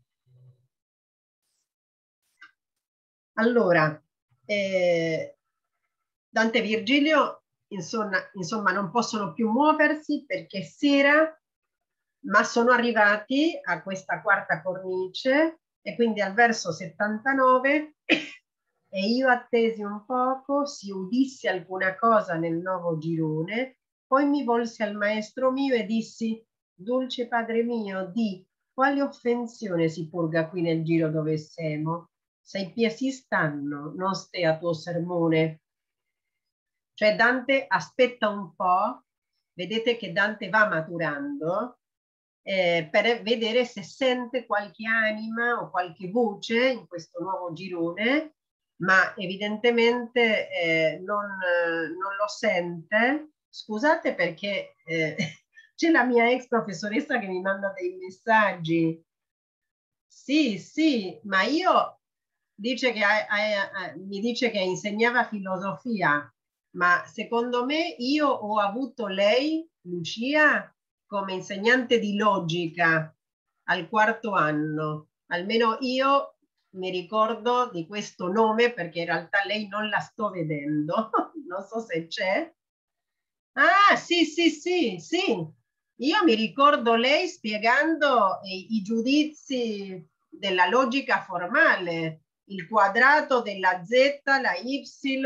Allora, eh, Dante e Virgilio, insomma, insomma, non possono più muoversi perché è sera, ma sono arrivati a questa quarta cornice e quindi al verso settantanove e io attesi un poco, si udisse alcuna cosa nel nuovo girone, poi mi volsi al maestro mio e dissi: dolce padre mio, di quale offensione si purga qui nel giro dove siamo? Sei piesi stanno, non stea tuo sermone. Cioè Dante aspetta un po', vedete che Dante va maturando, eh, per vedere se sente qualche anima o qualche voce in questo nuovo girone, ma evidentemente eh, non, eh, non lo sente. Scusate perché eh, c'è la mia ex professoressa che mi manda dei messaggi. Sì, sì, ma io dice che ha, ha, ha, mi dice che insegnava filosofia, ma secondo me io ho avuto lei, Lucia, come insegnante di logica al quarto anno. Almeno io mi ricordo di questo nome perché in realtà lei non la sto vedendo. Non so se c'è. Ah, sì, sì, sì, sì. Io mi ricordo lei spiegando i, i giudizi della logica formale, il quadrato della z, la y.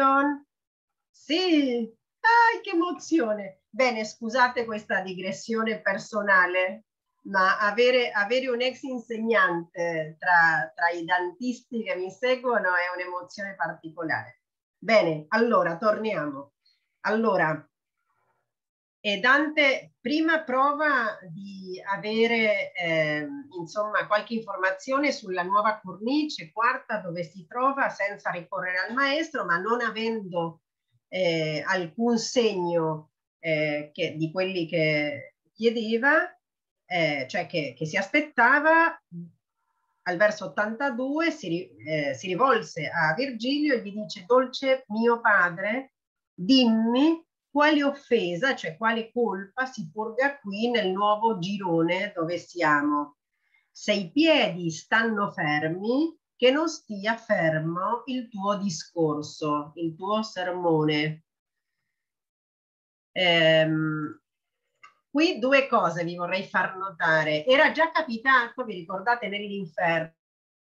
Sì, ai, che emozione. Bene, scusate questa digressione personale, ma avere, avere un ex insegnante tra, tra i dantisti che mi seguono è un'emozione particolare. Bene, allora torniamo. Allora, e Dante prima prova di avere eh, insomma qualche informazione sulla nuova cornice quarta dove si trova senza ricorrere al maestro, ma non avendo eh, alcun segno eh, che, di quelli che chiedeva, eh, cioè che, che si aspettava. Al verso ottantadue si, eh, si rivolse a Virgilio e gli dice: dolce mio padre, dimmi quale offesa, cioè quale colpa si purga qui nel nuovo girone dove siamo. Se i piedi stanno fermi, che non stia fermo il tuo discorso, il tuo sermone. Ehm, qui due cose vi vorrei far notare. Era già capitato, vi ricordate, nell'inferno,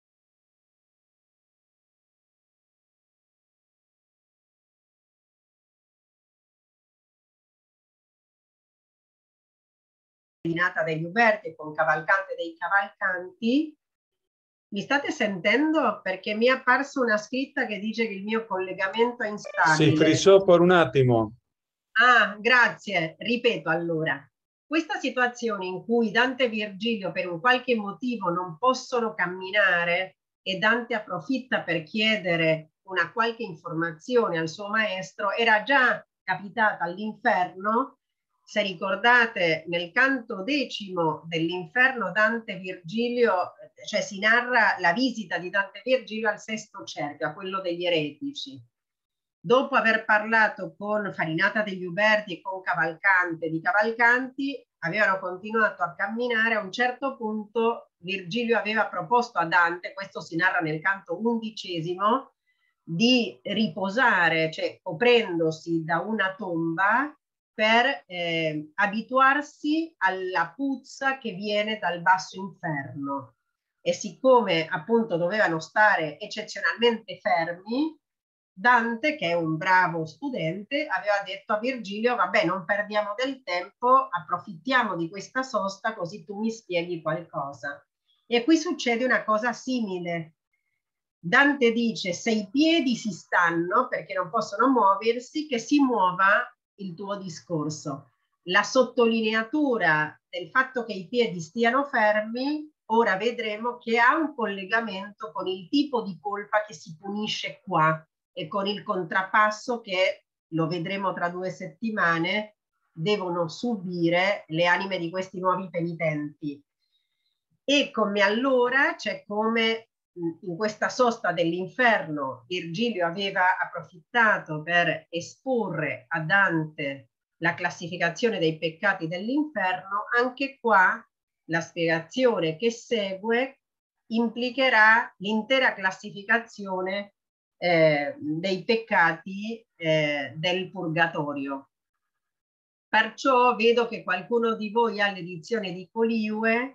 Farinata degli Uberti e con Cavalcante dei Cavalcanti. Mi state sentendo? Perché mi è apparsa una scritta che dice che il mio collegamento è Si instabile. frisò per un attimo. Ah, grazie. Ripeto allora. Questa situazione in cui Dante e Virgilio per un qualche motivo non possono camminare e Dante approfitta per chiedere una qualche informazione al suo maestro era già capitata all'inferno. Se ricordate, nel canto decimo dell'inferno Dante Virgilio, cioè si narra la visita di Dante Virgilio al sesto cerchio, a quello degli eretici. Dopo aver parlato con Farinata degli Uberti e con Cavalcante di Cavalcanti, avevano continuato a camminare. A un certo punto Virgilio aveva proposto a Dante, questo si narra nel canto undicesimo, di riposare, cioè coprendosi da una tomba per eh, abituarsi alla puzza che viene dal basso inferno. E siccome appunto dovevano stare eccezionalmente fermi, Dante, che è un bravo studente, aveva detto a Virgilio: vabbè, non perdiamo del tempo, approfittiamo di questa sosta così tu mi spieghi qualcosa. E qui succede una cosa simile. Dante dice: se i piedi si stanno, perché non possono muoversi, che si muova il tuo discorso. La sottolineatura del fatto che i piedi stiano fermi ora vedremo che ha un collegamento con il tipo di colpa che si punisce qua e con il contrappasso che, lo vedremo tra due settimane, devono subire le anime di questi nuovi penitenti. E come allora, cioè come in questa sosta dell'inferno Virgilio aveva approfittato per esporre a Dante la classificazione dei peccati dell'inferno, anche qua la spiegazione che segue implicherà l'intera classificazione eh, dei peccati eh, del purgatorio. Perciò vedo che qualcuno di voi ha l'edizione di Poliue,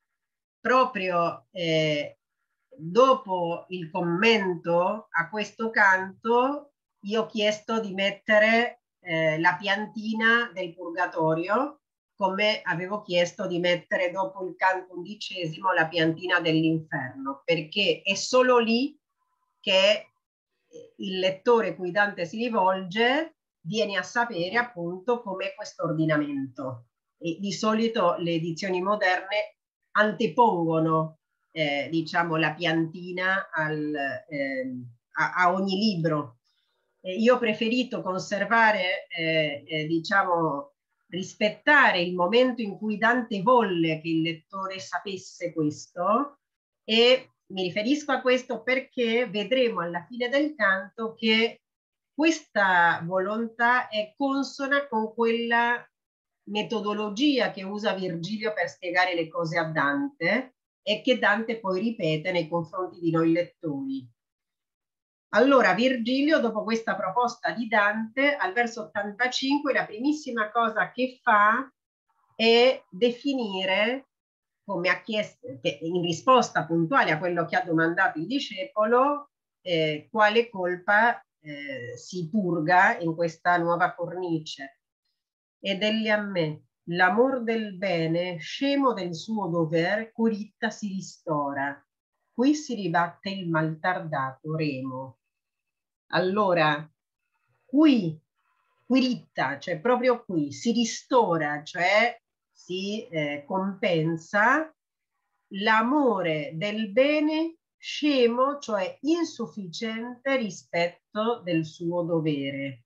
proprio eh, dopo il commento a questo canto io ho chiesto di mettere eh, la piantina del purgatorio, come avevo chiesto di mettere dopo il canto undicesimo la piantina dell'inferno, perché è solo lì che il lettore cui Dante si rivolge viene a sapere appunto com'è questo ordinamento. E di solito le edizioni moderne antepongono eh, diciamo la piantina al, eh, a, a ogni libro. Eh, io ho preferito conservare, eh, eh, diciamo, rispettare il momento in cui Dante volle che il lettore sapesse questo, e mi riferisco a questo perché vedremo alla fine del canto che questa volontà è consona con quella metodologia che usa Virgilio per spiegare le cose a Dante e che Dante poi ripete nei confronti di noi lettori. Allora Virgilio, dopo questa proposta di Dante, al verso ottantacinque la primissima cosa che fa è definire, come ha chiesto, in risposta puntuale a quello che ha domandato il discepolo, eh, quale colpa eh, si purga in questa nuova cornice. Ed egli a me, l'amor del bene, scemo del suo dover, curitta si ristora. Qui si ribatte il maltardato remo. Allora, qui, quiritta, cioè proprio qui, si ristora, cioè si eh, compensa l'amore del bene scemo, cioè insufficiente rispetto del suo dovere.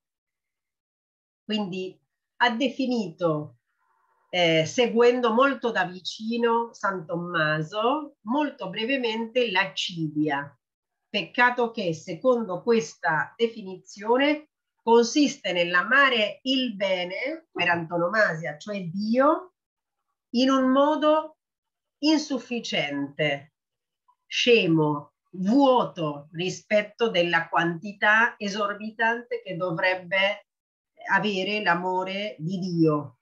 Quindi ha definito, eh, seguendo molto da vicino San Tommaso, molto brevemente l'accidia, peccato che secondo questa definizione consiste nell'amare il bene per antonomasia, cioè Dio, in un modo insufficiente, scemo, vuoto rispetto della quantità esorbitante che dovrebbe avere l'amore di Dio.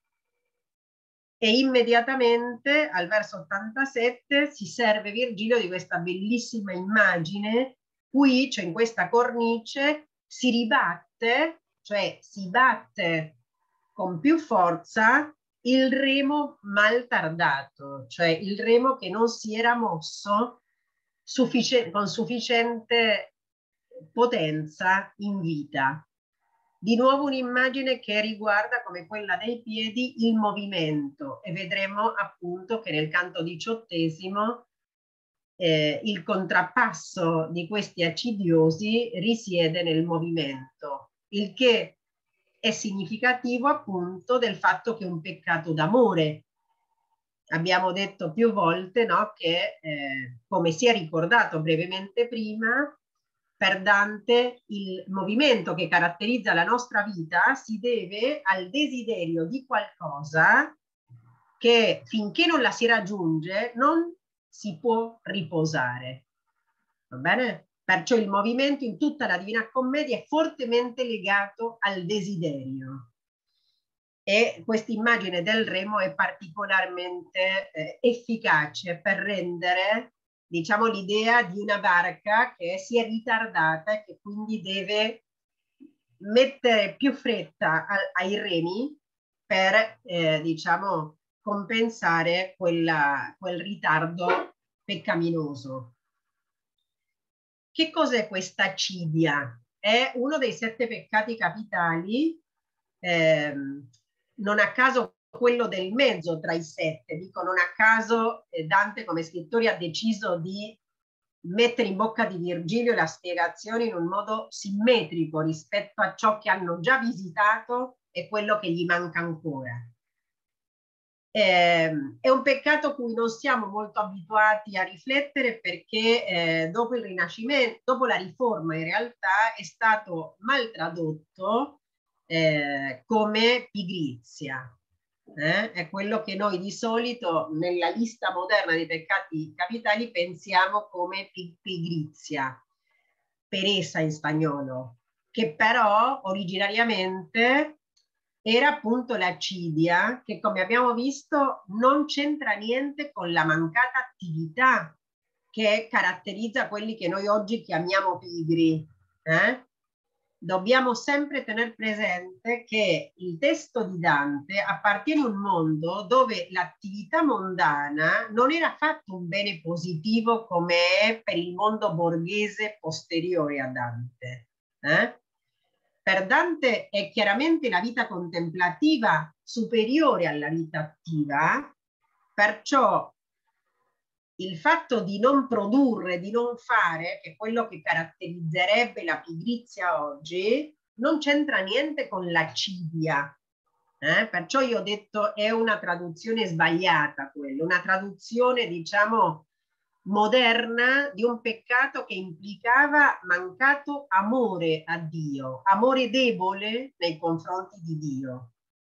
E immediatamente al verso ottantasette si serve Virgilio di questa bellissima immagine. Qui, cioè in questa cornice, si ribatte, cioè si batte con più forza il remo mal tardato, cioè il remo che non si era mosso suffic- con sufficiente potenza in vita. Di nuovo un'immagine che riguarda, come quella dei piedi, il movimento, e vedremo appunto che nel canto diciottesimo eh, il contrappasso di questi accidiosi risiede nel movimento, il che è significativo appunto del fatto che è un peccato d'amore. Abbiamo detto più volte, no, che eh, come si è ricordato brevemente prima, per Dante il movimento che caratterizza la nostra vita si deve al desiderio di qualcosa che finché non la si raggiunge non si può riposare. Va bene? Perciò il movimento in tutta la Divina Commedia è fortemente legato al desiderio. E questa immagine del remo è particolarmente eh, efficace per rendere, diciamo, l'idea di una barca che si è ritardata e che quindi deve mettere più fretta a, ai remi per, eh, diciamo, compensare quella, quel ritardo peccaminoso. Che cos'è questa accidia? È uno dei sette peccati capitali. Ehm, non a caso quello del mezzo tra i sette. Dico, non a caso eh, Dante come scrittore ha deciso di mettere in bocca di Virgilio la spiegazione in un modo simmetrico rispetto a ciò che hanno già visitato e quello che gli manca ancora. Eh, è un peccato a cui non siamo molto abituati a riflettere, perché eh, dopo il Rinascimento, dopo la Riforma in realtà è stato mal tradotto eh, come pigrizia. Eh? È quello che noi di solito nella lista moderna dei peccati capitali pensiamo come pigrizia, pereza in spagnolo, che però originariamente era appunto l'accidia, che come abbiamo visto non c'entra niente con la mancata attività che caratterizza quelli che noi oggi chiamiamo pigri. Eh? Dobbiamo sempre tenere presente che il testo di Dante appartiene a un mondo dove l'attività mondana non era affatto un bene positivo come è per il mondo borghese posteriore a Dante. Eh? Per Dante è chiaramente la vita contemplativa superiore alla vita attiva, perciò il fatto di non produrre, di non fare, che è quello che caratterizzerebbe la pigrizia oggi, non c'entra niente con l'accidia. Eh? Perciò io ho detto è una traduzione sbagliata quella, una traduzione diciamo moderna di un peccato che implicava mancato amore a Dio, amore debole nei confronti di Dio.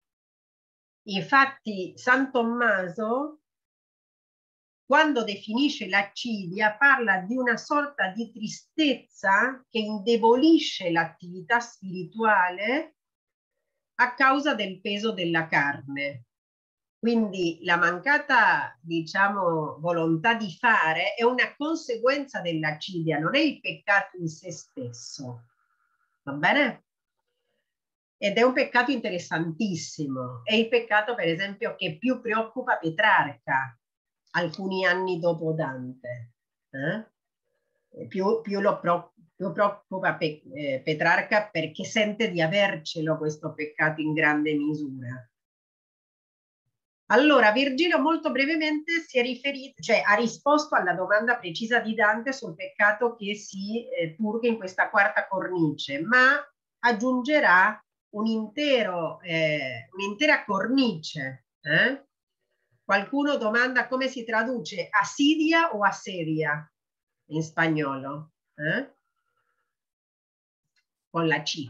Infatti San Tommaso, quando definisce l'accidia, parla di una sorta di tristezza che indebolisce l'attività spirituale a causa del peso della carne. Quindi la mancata, diciamo, volontà di fare è una conseguenza dell'accidia, non è il peccato in sé stesso. Va bene? Ed è un peccato interessantissimo. È il peccato, per esempio, che più preoccupa Petrarca alcuni anni dopo Dante. Eh? Più, più lo pro, più preoccupa Pe, eh, Petrarca perché sente di avercelo questo peccato in grande misura. Allora, Virgilio molto brevemente si è riferito, cioè ha risposto alla domanda precisa di Dante sul peccato che si eh, purga in questa quarta cornice, ma aggiungerà un intero, eh, un'intera cornice. Eh? Qualcuno domanda come si traduce asidia o asedia in spagnolo, eh? Con la C.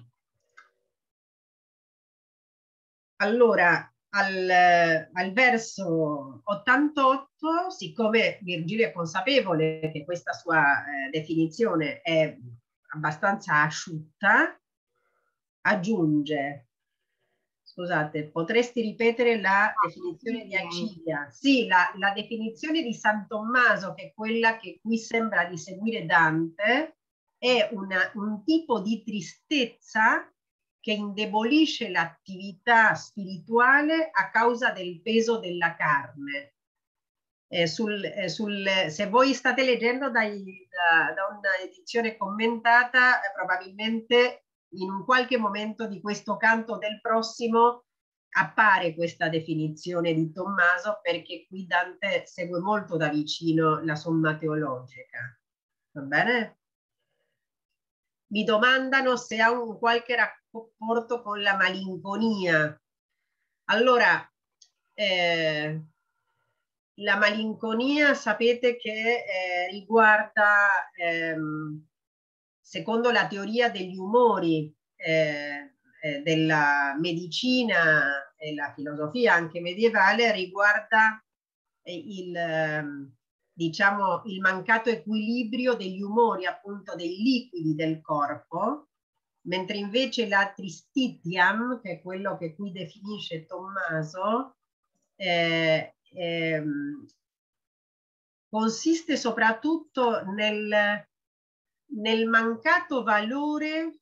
Allora, al, al verso ottantotto, siccome Virgilio è consapevole che questa sua eh, definizione è abbastanza asciutta, aggiunge, scusate, potresti ripetere la definizione di accidia? Sì, la, la definizione di San Tommaso, che è quella che qui sembra di seguire Dante, è una, un tipo di tristezza che indebolisce l'attività spirituale a causa del peso della carne. Eh, sul, eh, sul, se voi state leggendo dai, da, da un'edizione commentata, eh, probabilmente in un qualche momento di questo canto del prossimo appare questa definizione di Tommaso, perché qui Dante segue molto da vicino la somma teologica. Va bene? Mi domandano se ha un qualche rapporto con la malinconia. Allora, eh, la malinconia sapete che eh, riguarda, ehm, secondo la teoria degli umori eh, eh, della medicina e la filosofia anche medievale, riguarda eh, il... Ehm, diciamo, il mancato equilibrio degli umori, appunto dei liquidi del corpo, mentre invece la tristitiam, che è quello che qui definisce Tommaso, eh, ehm, consiste soprattutto nel, nel mancato valore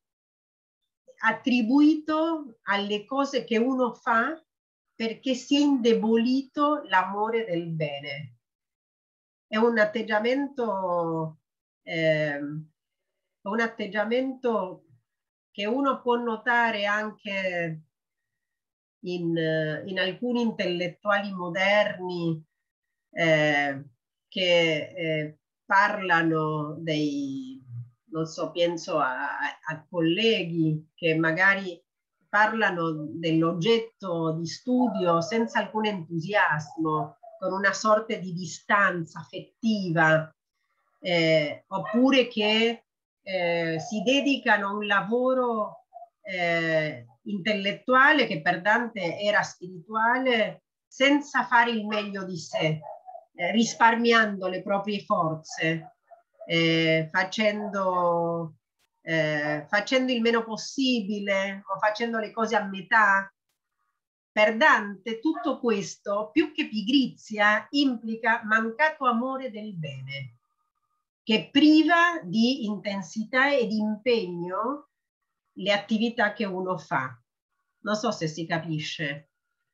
attribuito alle cose che uno fa perché si è indebolito l'amore del bene. È un atteggiamento, eh, un atteggiamento che uno può notare anche in, in alcuni intellettuali moderni eh, che eh, parlano dei, non so, penso a, a colleghi che magari parlano dell'oggetto di studio senza alcun entusiasmo, con una sorta di distanza affettiva, eh, oppure che eh, si dedicano a un lavoro eh, intellettuale che per Dante era spirituale, senza fare il meglio di sé, eh, risparmiando le proprie forze, eh, facendo, eh, facendo il meno possibile o facendo le cose a metà. Per Dante tutto questo, più che pigrizia, implica mancato amore del bene, che priva di intensità e di impegno le attività che uno fa. Non so se si capisce.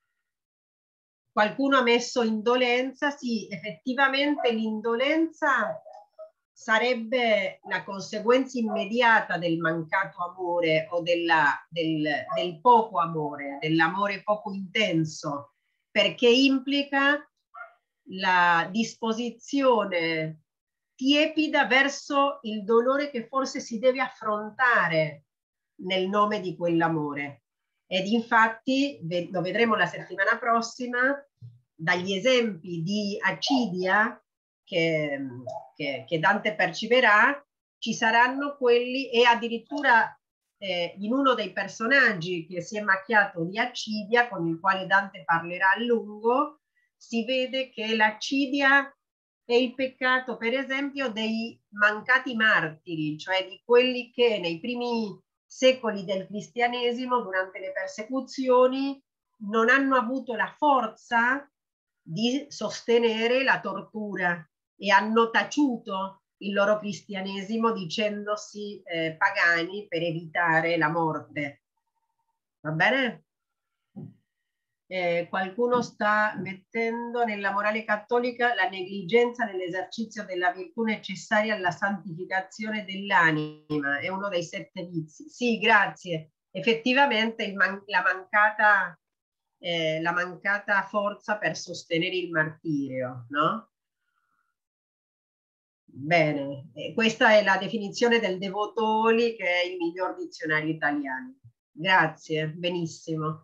Qualcuno ha messo indolenza, sì, effettivamente l'indolenza sarebbe la conseguenza immediata del mancato amore o della, del, del poco amore, dell'amore poco intenso, perché implica la disposizione tiepida verso il dolore che forse si deve affrontare nel nome di quell'amore. Ed infatti, lo vedremo la settimana prossima, dagli esempi di Acidia che, che, che Dante perciberà, ci saranno quelli, e addirittura eh, in uno dei personaggi che si è macchiato di acidia, con il quale Dante parlerà a lungo, si vede che l'acidia è il peccato, per esempio, dei mancati martiri, cioè di quelli che nei primi secoli del cristianesimo, durante le persecuzioni, non hanno avuto la forza di sostenere la tortura e hanno taciuto il loro cristianesimo dicendosi eh, pagani per evitare la morte. Va bene? Eh, qualcuno sta mettendo nella morale cattolica la negligenza nell'esercizio della virtù necessaria alla santificazione dell'anima, è uno dei sette vizi. Sì, grazie. Effettivamente il man la, mancata, eh, la mancata forza per sostenere il martirio, no? Bene, eh, questa è la definizione del Devotoli, che è il miglior dizionario italiano. Grazie, benissimo.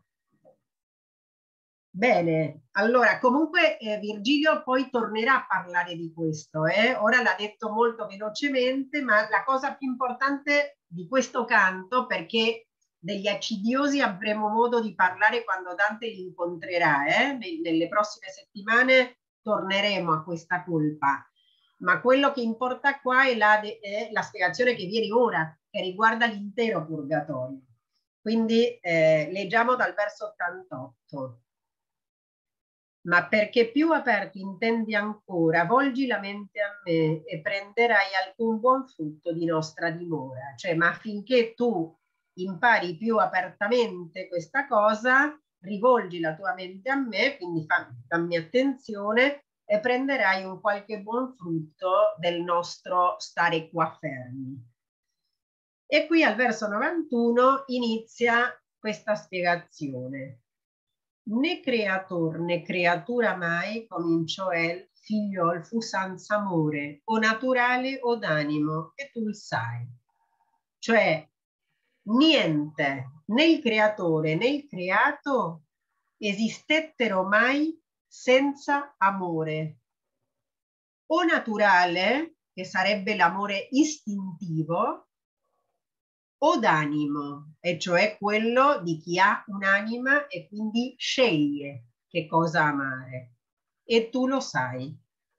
Bene, allora comunque eh, Virgilio poi tornerà a parlare di questo, eh? Ora l'ha detto molto velocemente, ma la cosa più importante di questo canto, perché degli accidiosi avremo modo di parlare quando Dante li incontrerà, eh? Nelle prossime settimane torneremo a questa colpa, ma quello che importa qua è la, è la spiegazione che viene ora, che riguarda l'intero purgatorio. Quindi eh, leggiamo dal verso ottantotto. Ma perché più aperto intendi ancora, volgi la mente a me e prenderai alcun buon frutto di nostra dimora. Cioè, ma affinché tu impari più apertamente questa cosa, rivolgi la tua mente a me, quindi fammi attenzione, e prenderai un qualche buon frutto del nostro stare qua fermi. E qui al verso novantuno inizia questa spiegazione. Né creator né creatura mai, cominciò el, figliol fu senza amore, o naturale o d'animo, e tu il sai. Cioè, niente, né il creatore né il creato esistettero mai senza amore. O naturale, che sarebbe l'amore istintivo, o d'animo, e cioè quello di chi ha un'anima e quindi sceglie che cosa amare. E tu lo sai.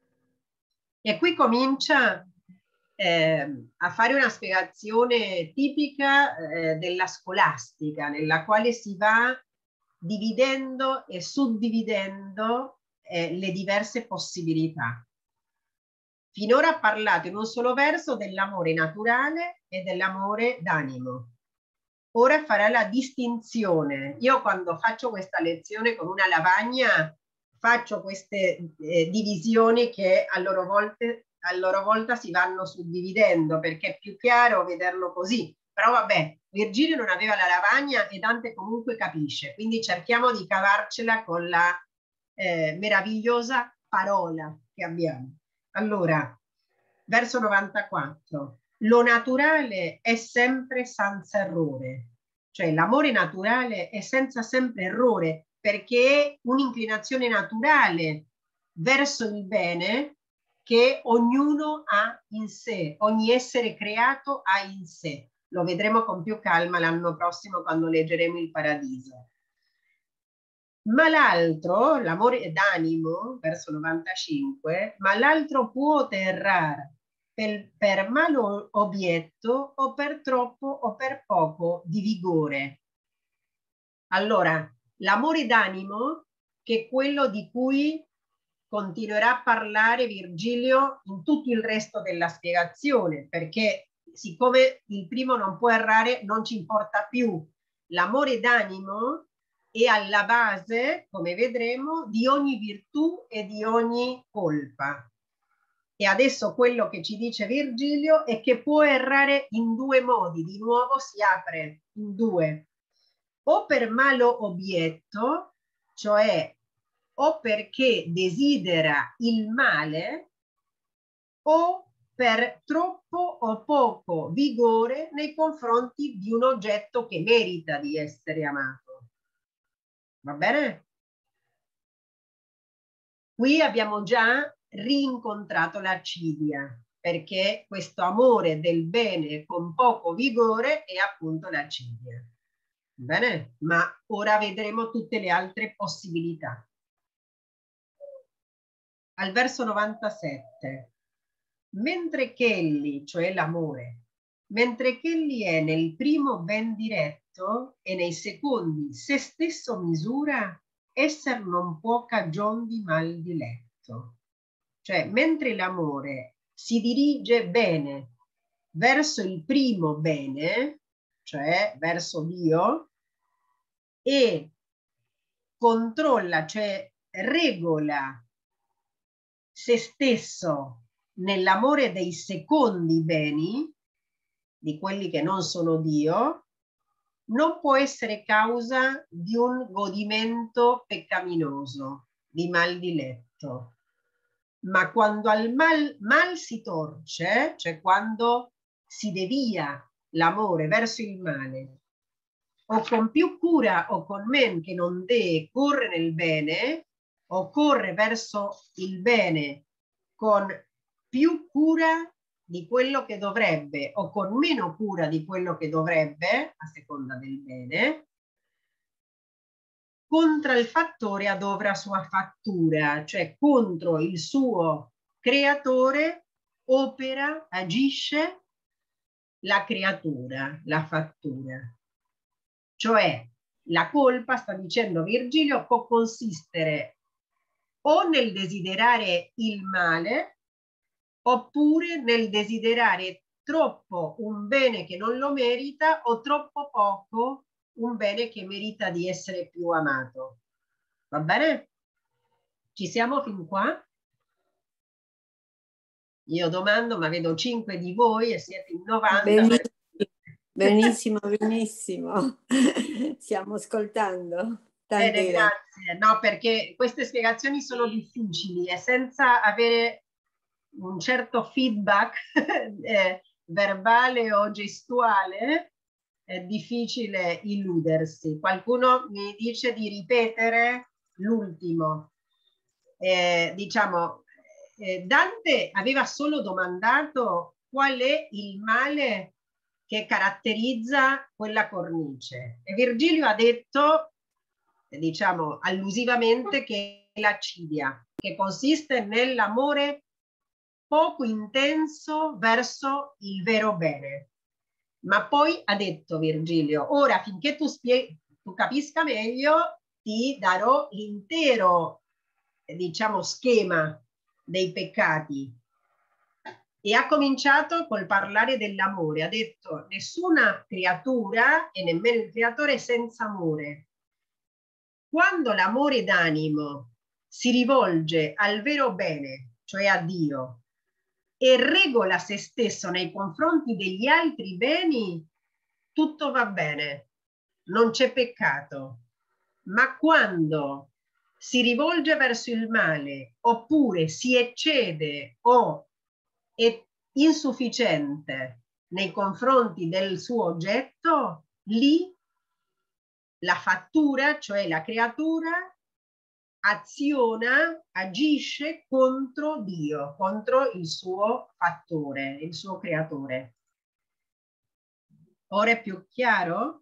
E qui comincia eh, a fare una spiegazione tipica eh, della scolastica, nella quale si va dividendo e suddividendo eh, le diverse possibilità. Finora ha parlato in un solo verso dell'amore naturale e dell'amore d'animo. Ora farà la distinzione. Io quando faccio questa lezione con una lavagna faccio queste eh, divisioni che a loro, volte, a loro volta si vanno suddividendo, perché è più chiaro vederlo così. Però vabbè, Virgilio non aveva la lavagna e Dante comunque capisce, quindi cerchiamo di cavarcela con la eh, meravigliosa parola che abbiamo. Allora, verso novantaquattro. Lo naturale è sempre senza errore, cioè l'amore naturale è senza sempre errore, perché è un'inclinazione naturale verso il bene che ognuno ha in sé, ogni essere creato ha in sé. Lo vedremo con più calma l'anno prossimo quando leggeremo il Paradiso. Ma l'altro, l'amore d'animo, verso novantacinque, ma l'altro può errare per, per malo obietto o per troppo o per poco di vigore. Allora, l'amore d'animo, che è quello di cui continuerà a parlare Virgilio in tutto il resto della spiegazione, perché siccome il primo non può errare, non ci importa più. L'amore d'animo è alla base, come vedremo, di ogni virtù e di ogni colpa. E adesso quello che ci dice Virgilio è che può errare in due modi, di nuovo si apre in due. O per malo obietto, cioè o perché desidera il male, o per troppo o poco vigore nei confronti di un oggetto che merita di essere amato. Va bene? Qui abbiamo già rincontrato l'accidia, perché questo amore del bene con poco vigore è appunto l'accidia. Bene? Ma ora vedremo tutte le altre possibilità. Al verso novantasette. Mentre ch'egli, cioè l'amore, mentre ch'egli è nel primo ben diretto e nei secondi se stesso misura, esser non può cagion di mal diletto. Cioè, mentre l'amore si dirige bene verso il primo bene, cioè verso Dio, e controlla, cioè regola se stesso nell'amore dei secondi beni, di quelli che non sono Dio, non può essere causa di un godimento peccaminoso, di mal diletto. Ma quando al mal, mal si torce, cioè quando si devia l'amore verso il male, o con più cura o con men che non dee corre nel bene, o corre verso il bene con più cura di quello che dovrebbe o con meno cura di quello che dovrebbe, a seconda del bene, contra il fattore adovra sua fattura, cioè contro il suo creatore opera, agisce la creatura, la fattura. Cioè la colpa, sta dicendo Virgilio, può consistere o nel desiderare il male oppure nel desiderare troppo un bene che non lo merita o troppo poco un bene che merita di essere più amato. Va bene? Ci siamo fin qua? Io domando, ma vedo cinque di voi e siete in novanta. Benissimo, benissimo, benissimo. Stiamo ascoltando. Tante Bene, grazie. No, perché queste spiegazioni sono difficili e senza avere un certo feedback eh, verbale o gestuale è difficile illudersi. Qualcuno mi dice di ripetere l'ultimo. Eh, diciamo, eh, Dante aveva solo domandato qual è il male che caratterizza quella cornice e Virgilio ha detto, diciamo allusivamente, che è l'accidia, che consiste nell'amore poco intenso verso il vero bene. Ma poi ha detto Virgilio, ora finché tu, tu capisca meglio ti darò l'intero, diciamo, schema dei peccati. E ha cominciato col parlare dell'amore, ha detto nessuna creatura e nemmeno il creatore è senza amore. Quando l'amore d'animo si rivolge al vero bene, cioè a Dio, e regola se stesso nei confronti degli altri beni, tutto va bene, non c'è peccato, ma quando si rivolge verso il male oppure si eccede o è insufficiente nei confronti del suo oggetto, lì la fattura, cioè la creatura, aziona, agisce contro Dio, contro il suo fattore, il suo creatore. Ora è più chiaro?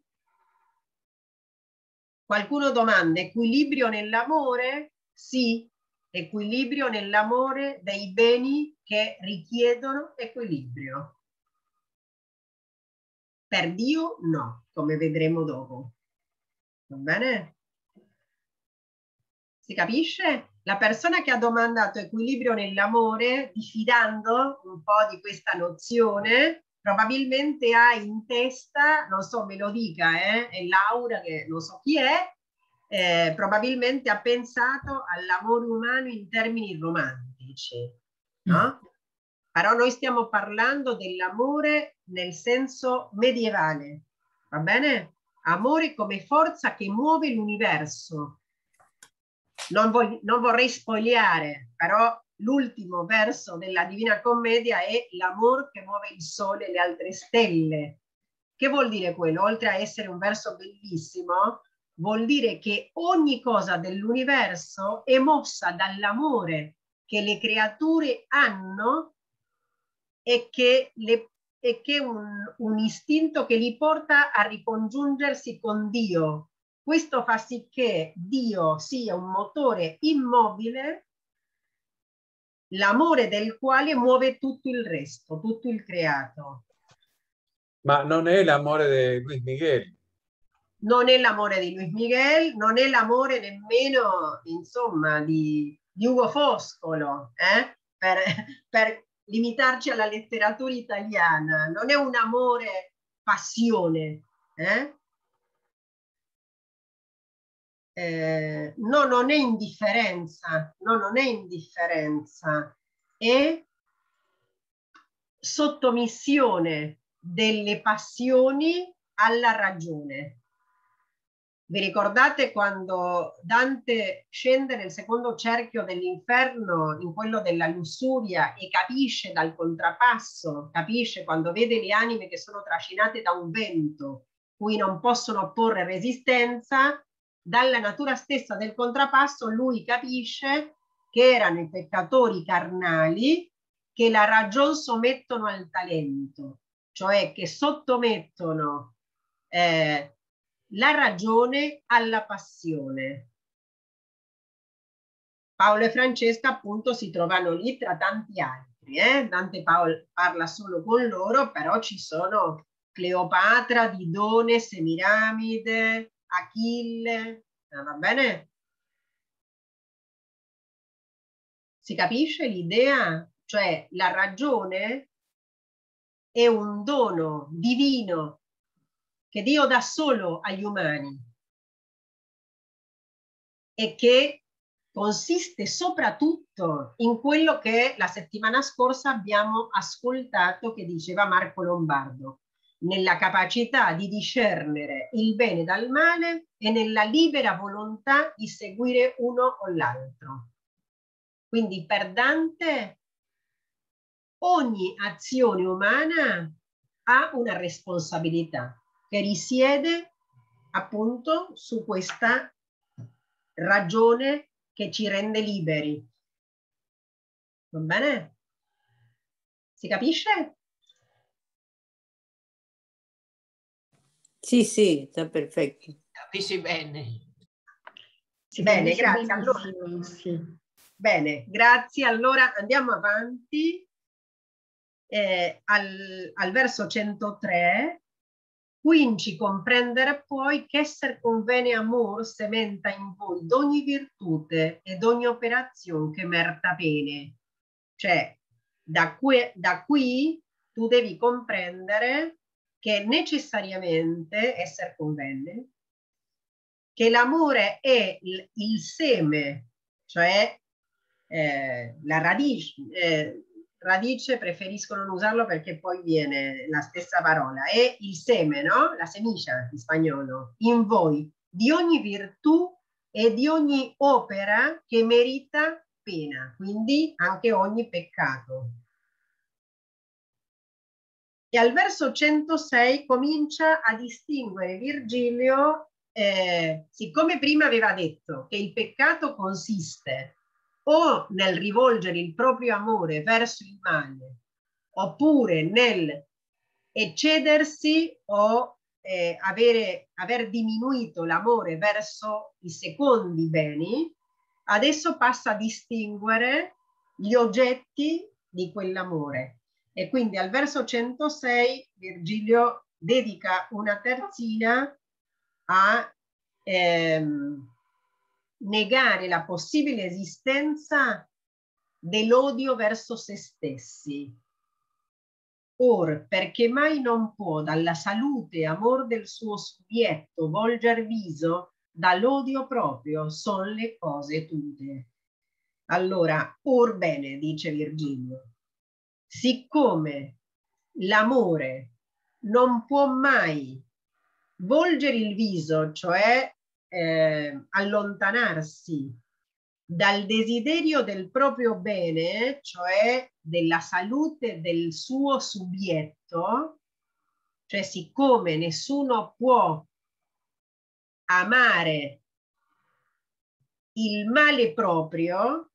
Qualcuno domanda: equilibrio nell'amore? Sì, equilibrio nell'amore dei beni che richiedono equilibrio. Per Dio no, come vedremo dopo. Va bene? Si capisce? La persona che ha domandato equilibrio nell'amore, diffidando un po' di questa nozione, probabilmente ha in testa, non so, me lo dica, eh, è Laura, che non so chi è, eh, probabilmente ha pensato all'amore umano in termini romantici, no? Però noi stiamo parlando dell'amore nel senso medievale, va bene? Amore come forza che muove l'universo. Non, voglio, non vorrei spogliare, però l'ultimo verso della Divina Commedia è l'amor che muove il sole e le altre stelle. Che vuol dire quello? Oltre a essere un verso bellissimo, vuol dire che ogni cosa dell'universo è mossa dall'amore che le creature hanno e che, le, e che un, un istinto che li porta a ricongiungersi con Dio. Questo fa sì che Dio sia un motore immobile, l'amore del quale muove tutto il resto, tutto il creato. Ma non è l'amore di Luis Miguel. Non è l'amore di Luis Miguel, non è l'amore nemmeno, insomma, di, di Ugo Foscolo, eh? per, per limitarci alla letteratura italiana. Non è un amore passione, eh? Eh, no, non è indifferenza, no, non è indifferenza, è sottomissione delle passioni alla ragione. Vi ricordate quando Dante scende nel secondo cerchio dell'inferno, in quello della lussuria, e capisce dal contrappasso, capisce quando vede le anime che sono trascinate da un vento, cui non possono opporre resistenza, dalla natura stessa del contrappasso lui capisce che erano i peccatori carnali che la ragion sommettono al talento, cioè che sottomettono eh, la ragione alla passione. Paolo e Francesca appunto si trovano lì tra tanti altri, eh? Dante Paolo parla solo con loro, però ci sono Cleopatra, Didone, Semiramide, Achille, ah, va bene? Si capisce l'idea? Cioè la ragione è un dono divino che Dio dà solo agli umani e che consiste soprattutto in quello che la settimana scorsa abbiamo ascoltato che diceva Marco Lombardo, nella capacità di discernere il bene dal male e nella libera volontà di seguire uno o l'altro. Quindi per Dante ogni azione umana ha una responsabilità che risiede appunto su questa ragione che ci rende liberi. Va bene? Si capisce? Sì, sì, sta perfetto. Capisci bene. Sì, bene, grazie. Allora, sì. bene, grazie. Allora andiamo avanti eh, al, al verso centotré. Quinci comprendere poi che esser convene amor sementa in voi d'ogni virtute ed ogni operazione che merta bene. Cioè, da qui, da qui tu devi comprendere che necessariamente esser convene, che l'amore è il, il seme, cioè eh, la radice, eh, radice preferisco non usarlo perché poi viene la stessa parola, è il seme, no? La semilla in spagnolo, in voi, di ogni virtù e di ogni opera che merita pena, quindi anche ogni peccato. E al verso centosei comincia a distinguere Virgilio, eh, siccome prima aveva detto che il peccato consiste o nel rivolgere il proprio amore verso il male, oppure nel eccedersi o eh, avere, aver diminuito l'amore verso i secondi beni, adesso passa a distinguere gli oggetti di quell'amore. E quindi al verso centosei Virgilio dedica una terzina a ehm, negare la possibile esistenza dell'odio verso se stessi. Or, perché mai non può dalla salute e amor del suo subbietto volger viso, dall'odio proprio son le cose tute. Allora, or bene, dice Virgilio, siccome l'amore non può mai volgere il viso, cioè eh, allontanarsi dal desiderio del proprio bene, cioè della salute del suo subbietto, cioè siccome nessuno può amare il male proprio,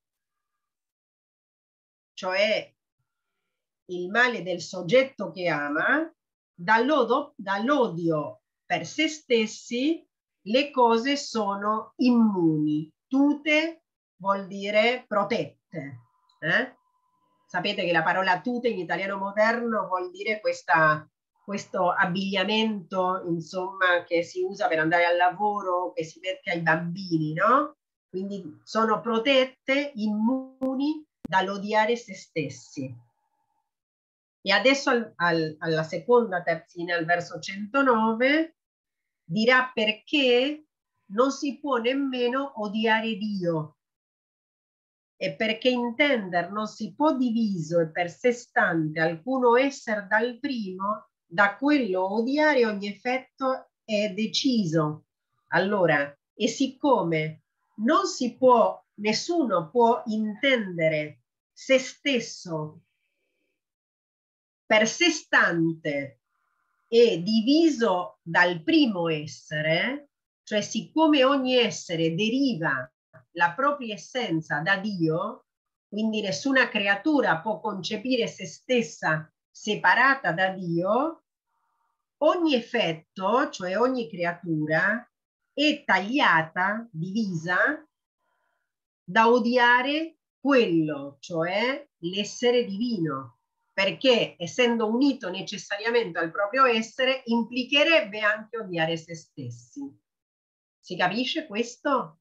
cioè il male del soggetto che ama, dall'odio, dall'odio per se stessi le cose sono immuni. Tute vuol dire protette. Eh? Sapete che la parola tute in italiano moderno vuol dire questa, questo abbigliamento, insomma, che si usa per andare al lavoro, che si mette ai bambini, no? Quindi sono protette, immuni dall'odiare se stessi. E adesso al, al, alla seconda terzina, al verso centonove, dirà perché non si può nemmeno odiare Dio. E perché intender non si può diviso e per sé stante alcuno esser dal primo, da quello odiare ogni effetto è deciso. Allora, e siccome non si può, nessuno può intendere se stesso per sé stante e diviso dal primo essere, cioè siccome ogni essere deriva la propria essenza da Dio, quindi nessuna creatura può concepire se stessa separata da Dio, ogni effetto, cioè ogni creatura, è tagliata, divisa, da odiare quello, cioè l'essere divino, perché essendo unito necessariamente al proprio essere implicherebbe anche odiare se stessi. Si capisce questo?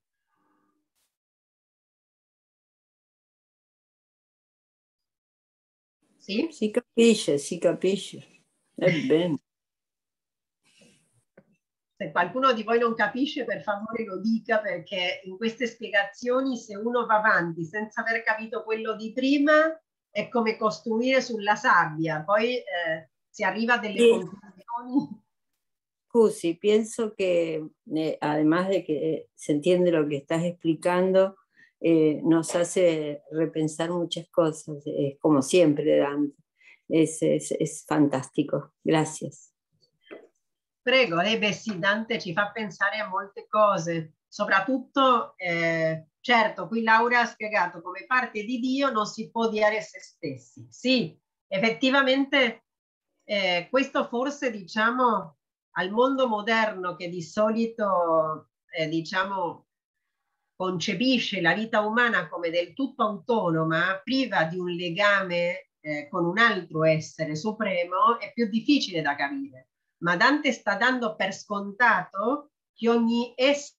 Sì? Si capisce, si capisce. È bene. Se qualcuno di voi non capisce, per favore lo dica, perché in queste spiegazioni se uno va avanti senza aver capito quello di prima è come costruire sulla sabbia, poi eh, si arriva a delle Sí. conclusioni. Scusi, pienso que eh, además de que se entiende lo que estás explicando, eh, nos hace repensar muchas cosas, eh, como siempre, Dante. Es, es, es fantástico. Gracias. Prego, eh beh sì, Dante ci fa pensare a molte cose, soprattutto, eh, certo, qui Laura ha spiegato come parte di Dio non si può odiare se stessi. Sì, effettivamente eh, questo forse, diciamo, al mondo moderno che di solito, eh, diciamo, concepisce la vita umana come del tutto autonoma, priva di un legame eh, con un altro essere supremo, è più difficile da capire. Ma Dante sta dando per scontato che ogni essere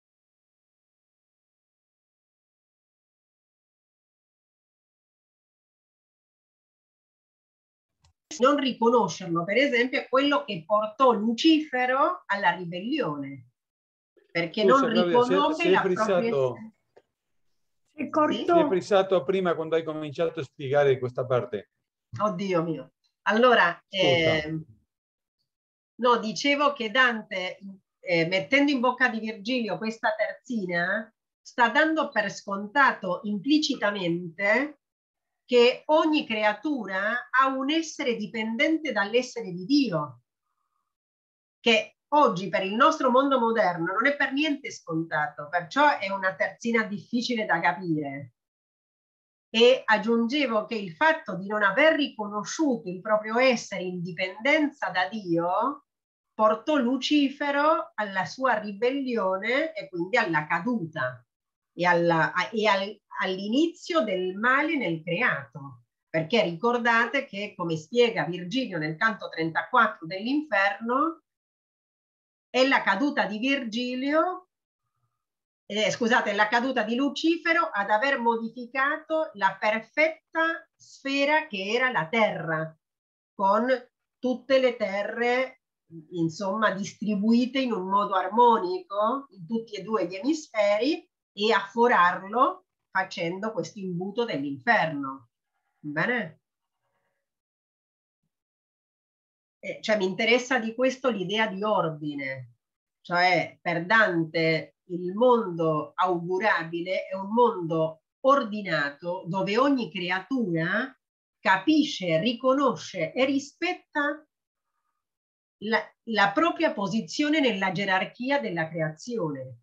non riconoscerlo, per esempio, è quello che portò Lucifero alla ribellione, perché Scusa, non Claudia, si è, riconobbe si è la propria frizzato, essenza. È corto. Ti è frissato prima quando hai cominciato a spiegare questa parte. Oddio mio. Allora, eh, no, dicevo che Dante, eh, mettendo in bocca di Virgilio questa terzina, sta dando per scontato implicitamente che ogni creatura ha un essere dipendente dall'essere di Dio, che oggi per il nostro mondo moderno non è per niente scontato, perciò è una terzina difficile da capire. E aggiungevo che il fatto di non aver riconosciuto il proprio essere in dipendenza da Dio portò Lucifero alla sua ribellione e quindi alla caduta e, alla, e al, all'inizio del male nel creato. Perché ricordate che, come spiega Virgilio nel canto trentaquattro dell'Inferno, è la caduta di Virgilio, eh, scusate, la caduta di Lucifero ad aver modificato la perfetta sfera che era la Terra, con tutte le terre, insomma, distribuite in un modo armonico in tutti e due gli emisferi, e a forarlo facendo questo imbuto dell'inferno. Bene? Eh, cioè mi interessa di questo l'idea di ordine, cioè per Dante il mondo augurabile è un mondo ordinato dove ogni creatura capisce, riconosce e rispetta la, la propria posizione nella gerarchia della creazione.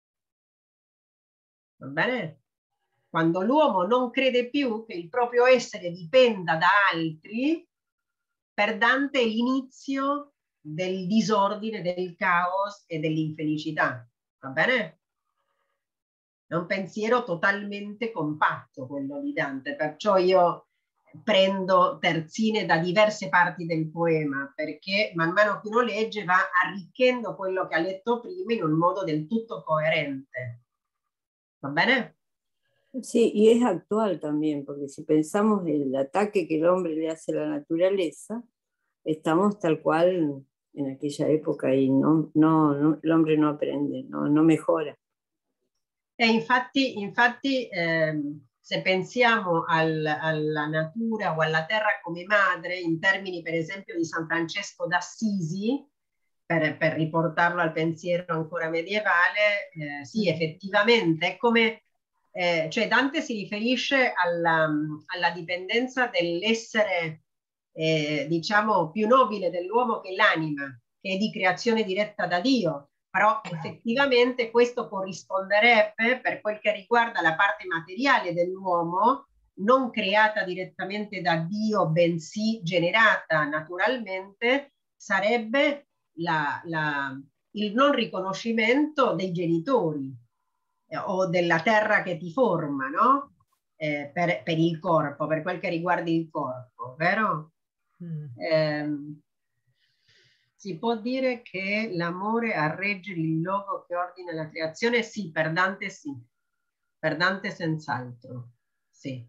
Va bene? Quando l'uomo non crede più che il proprio essere dipenda da altri, per Dante è l'inizio del disordine, del caos e dell'infelicità. Va bene? È un pensiero totalmente compatto quello di Dante, perciò io prendo terzine da diverse parti del poema, perché man mano che uno legge va arricchendo quello che ha letto prima in un modo del tutto coherente. ¿Va bene? Sí, y es actual también, porque si pensamos en el ataque que el hombre le hace a la naturaleza, estamos tal cual en aquella época y no, no, no, el hombre no aprende, no, no mejora. E infatti, infatti ehm, se pensiamo al, alla natura o alla terra come madre, in termini per esempio di San Francesco d'Assisi, per, per riportarlo al pensiero ancora medievale, eh, sì, effettivamente è come, eh, cioè Dante si riferisce alla, alla dipendenza dell'essere, eh, diciamo, più nobile dell'uomo che l'anima, che è di creazione diretta da Dio. Però effettivamente questo corrisponderebbe, per quel che riguarda la parte materiale dell'uomo, non creata direttamente da Dio, bensì generata naturalmente, sarebbe la, la, il non riconoscimento dei genitori eh, o della terra che ti forma, no? Eh, per, per il corpo, per quel che riguarda il corpo, vero? Mm. Eh, Si può dire che l'amore arregge il logo che ordina la creazione? Sì, per Dante sì. Per Dante senz'altro, sì.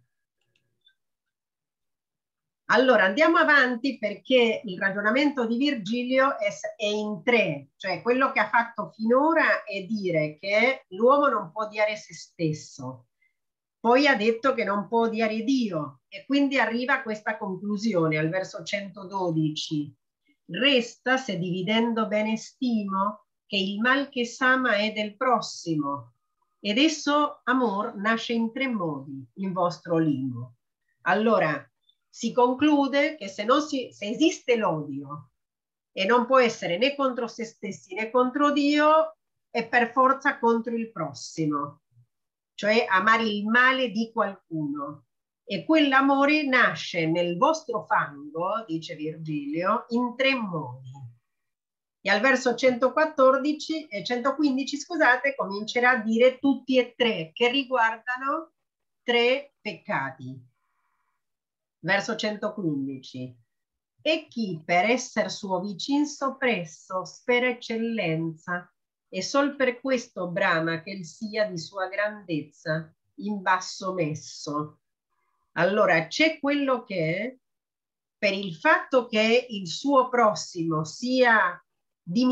Allora, andiamo avanti perché il ragionamento di Virgilio è, è in tre. Cioè, quello che ha fatto finora è dire che l'uomo non può odiare se stesso. Poi ha detto che non può odiare Dio e quindi arriva a questa conclusione al verso centododici. Resta se dividendo bene stimo che il mal che s'ama è del prossimo ed esso amor nasce in tre modi in vostro limo. Allora si conclude che se, non si, se esiste l'odio e non può essere né contro se stessi né contro Dio, è per forza contro il prossimo, cioè amare il male di qualcuno. E quell'amore nasce nel vostro fango, dice Virgilio, in tre modi. E al verso centoquattordici e centoquindici, scusate, comincerà a dire tutti e tre, che riguardano tre peccati. Verso centoquindici. E chi per esser suo vicin soppresso spera eccellenza, e sol per questo brama che il sia di sua grandezza in basso messo. Allora c'è quello che per il fatto che il suo prossimo sia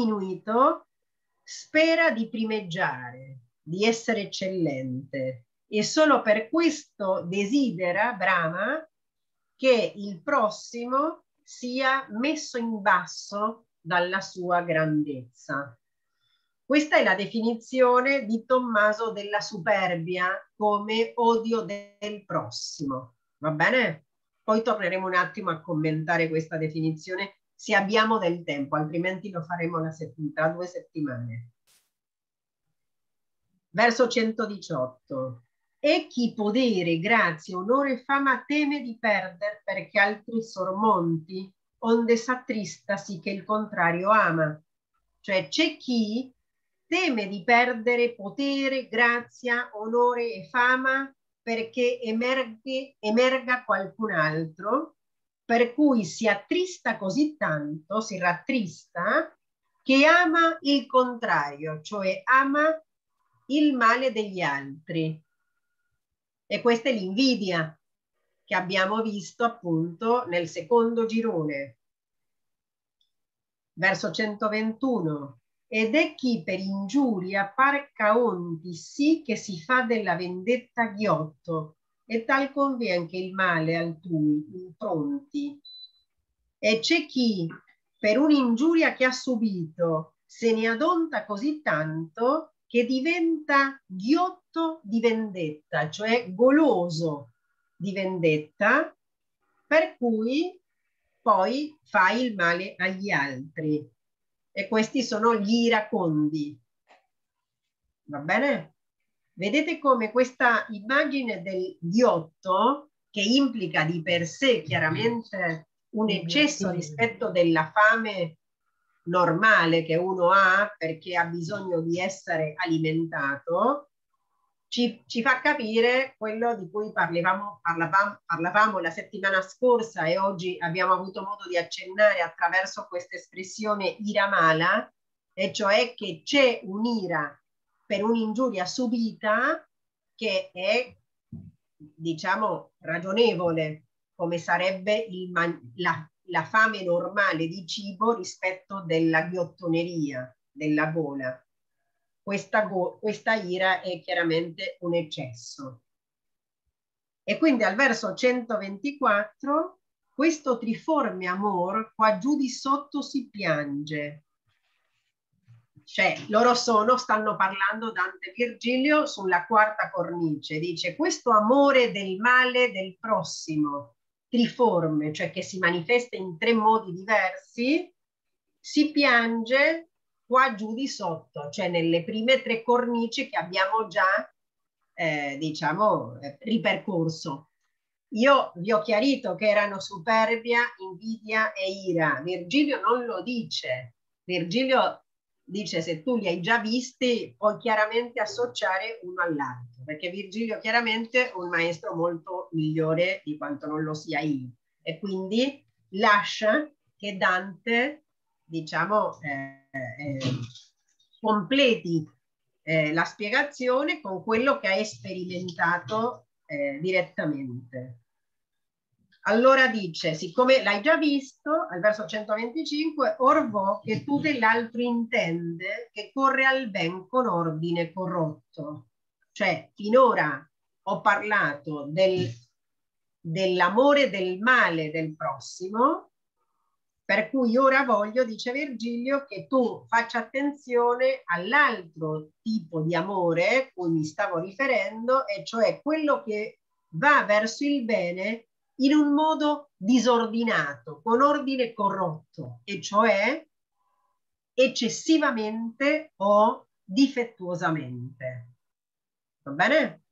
diminuito spera di primeggiare, di essere eccellente e solo per questo desidera Brahma che il prossimo sia messo in basso dalla sua grandezza. Questa è la definizione di Tommaso della superbia come odio del prossimo. Va bene? Poi torneremo un attimo a commentare questa definizione se abbiamo del tempo, altrimenti lo faremo la tra due settimane. Verso centodiciotto. E chi podere, grazia, onore e fama teme di perder perché altri sormonti, onde s'attristasi che il contrario ama. Cioè c'è chi teme di perdere potere, grazia, onore e fama perché emerge, emerga qualcun altro, per cui si attrista così tanto, si rattrista, che ama il contrario, cioè ama il male degli altri. E questa è l'invidia che abbiamo visto appunto nel secondo girone. Verso centoventuno. Ed è chi per ingiuria parca onti sì che si fa della vendetta ghiotto, e tal convien che il male altrui impronti. E c'è chi per un'ingiuria che ha subito se ne adonta così tanto che diventa ghiotto di vendetta, cioè goloso di vendetta, per cui poi fa il male agli altri. E questi sono gli iracondi. Va bene? Vedete come questa immagine del ghiotto, che implica di per sé chiaramente un eccesso rispetto della fame normale che uno ha perché ha bisogno di essere alimentato, ci, ci fa capire quello di cui parlavamo, parlavamo, parlavamo la settimana scorsa e oggi abbiamo avuto modo di accennare attraverso questa espressione ira mala, e cioè che c'è un'ira per un'ingiuria subita che è, diciamo, ragionevole, come sarebbe il la, la fame normale di cibo rispetto della ghiottoneria, della gola. Questa, go questa ira è chiaramente un eccesso. E quindi al verso centoventiquattro, questo triforme amor qua giù di sotto si piange. Cioè loro sono, stanno parlando Dante e Virgilio sulla quarta cornice, dice questo amore del male del prossimo, triforme, cioè che si manifesta in tre modi diversi, si piange qua giù di sotto, cioè nelle prime tre cornici che abbiamo già, eh, diciamo, eh, ripercorso. Io vi ho chiarito che erano superbia, invidia e ira. Virgilio non lo dice. Virgilio dice se tu li hai già visti puoi chiaramente associare uno all'altro, perché Virgilio chiaramente è un maestro molto migliore di quanto non lo sia io, e quindi lascia che Dante, diciamo, eh, eh, completi eh, la spiegazione con quello che ha sperimentato eh, direttamente. Allora dice, siccome l'hai già visto, al verso centoventicinque, orvò che tu dell'altro intende che corre al ben con ordine corrotto. Cioè, finora ho parlato del, dell'amore del male del prossimo, per cui ora voglio, dice Virgilio, che tu faccia attenzione all'altro tipo di amore a cui mi stavo riferendo, e cioè quello che va verso il bene in un modo disordinato, con ordine corrotto, e cioè eccessivamente o difettuosamente. Va bene?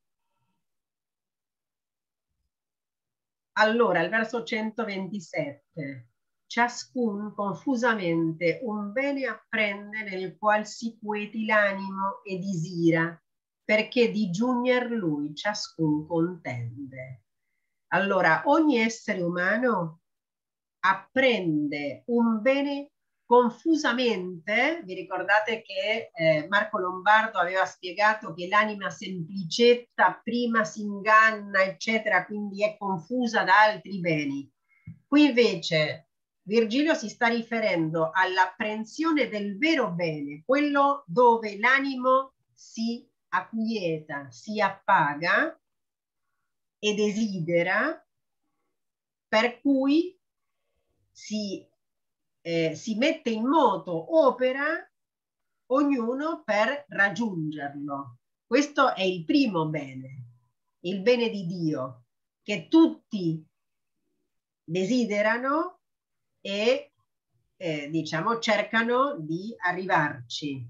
Allora, il verso centoventisette. Ciascun confusamente un bene apprende nel qual si quieti l'animo e disira, perché di giugner lui ciascun contende. Allora, ogni essere umano apprende un bene confusamente. Vi ricordate che eh, Marco Lombardo aveva spiegato che l'anima semplicetta prima si inganna, eccetera, quindi è confusa da altri beni. Qui invece Virgilio si sta riferendo all'apprensione del vero bene, quello dove l'animo si acquieta, si appaga e desidera, per cui si, eh, si mette in moto, opera ognuno per raggiungerlo. Questo è il primo bene, il bene di Dio, che tutti desiderano e eh, diciamo cercano di arrivarci.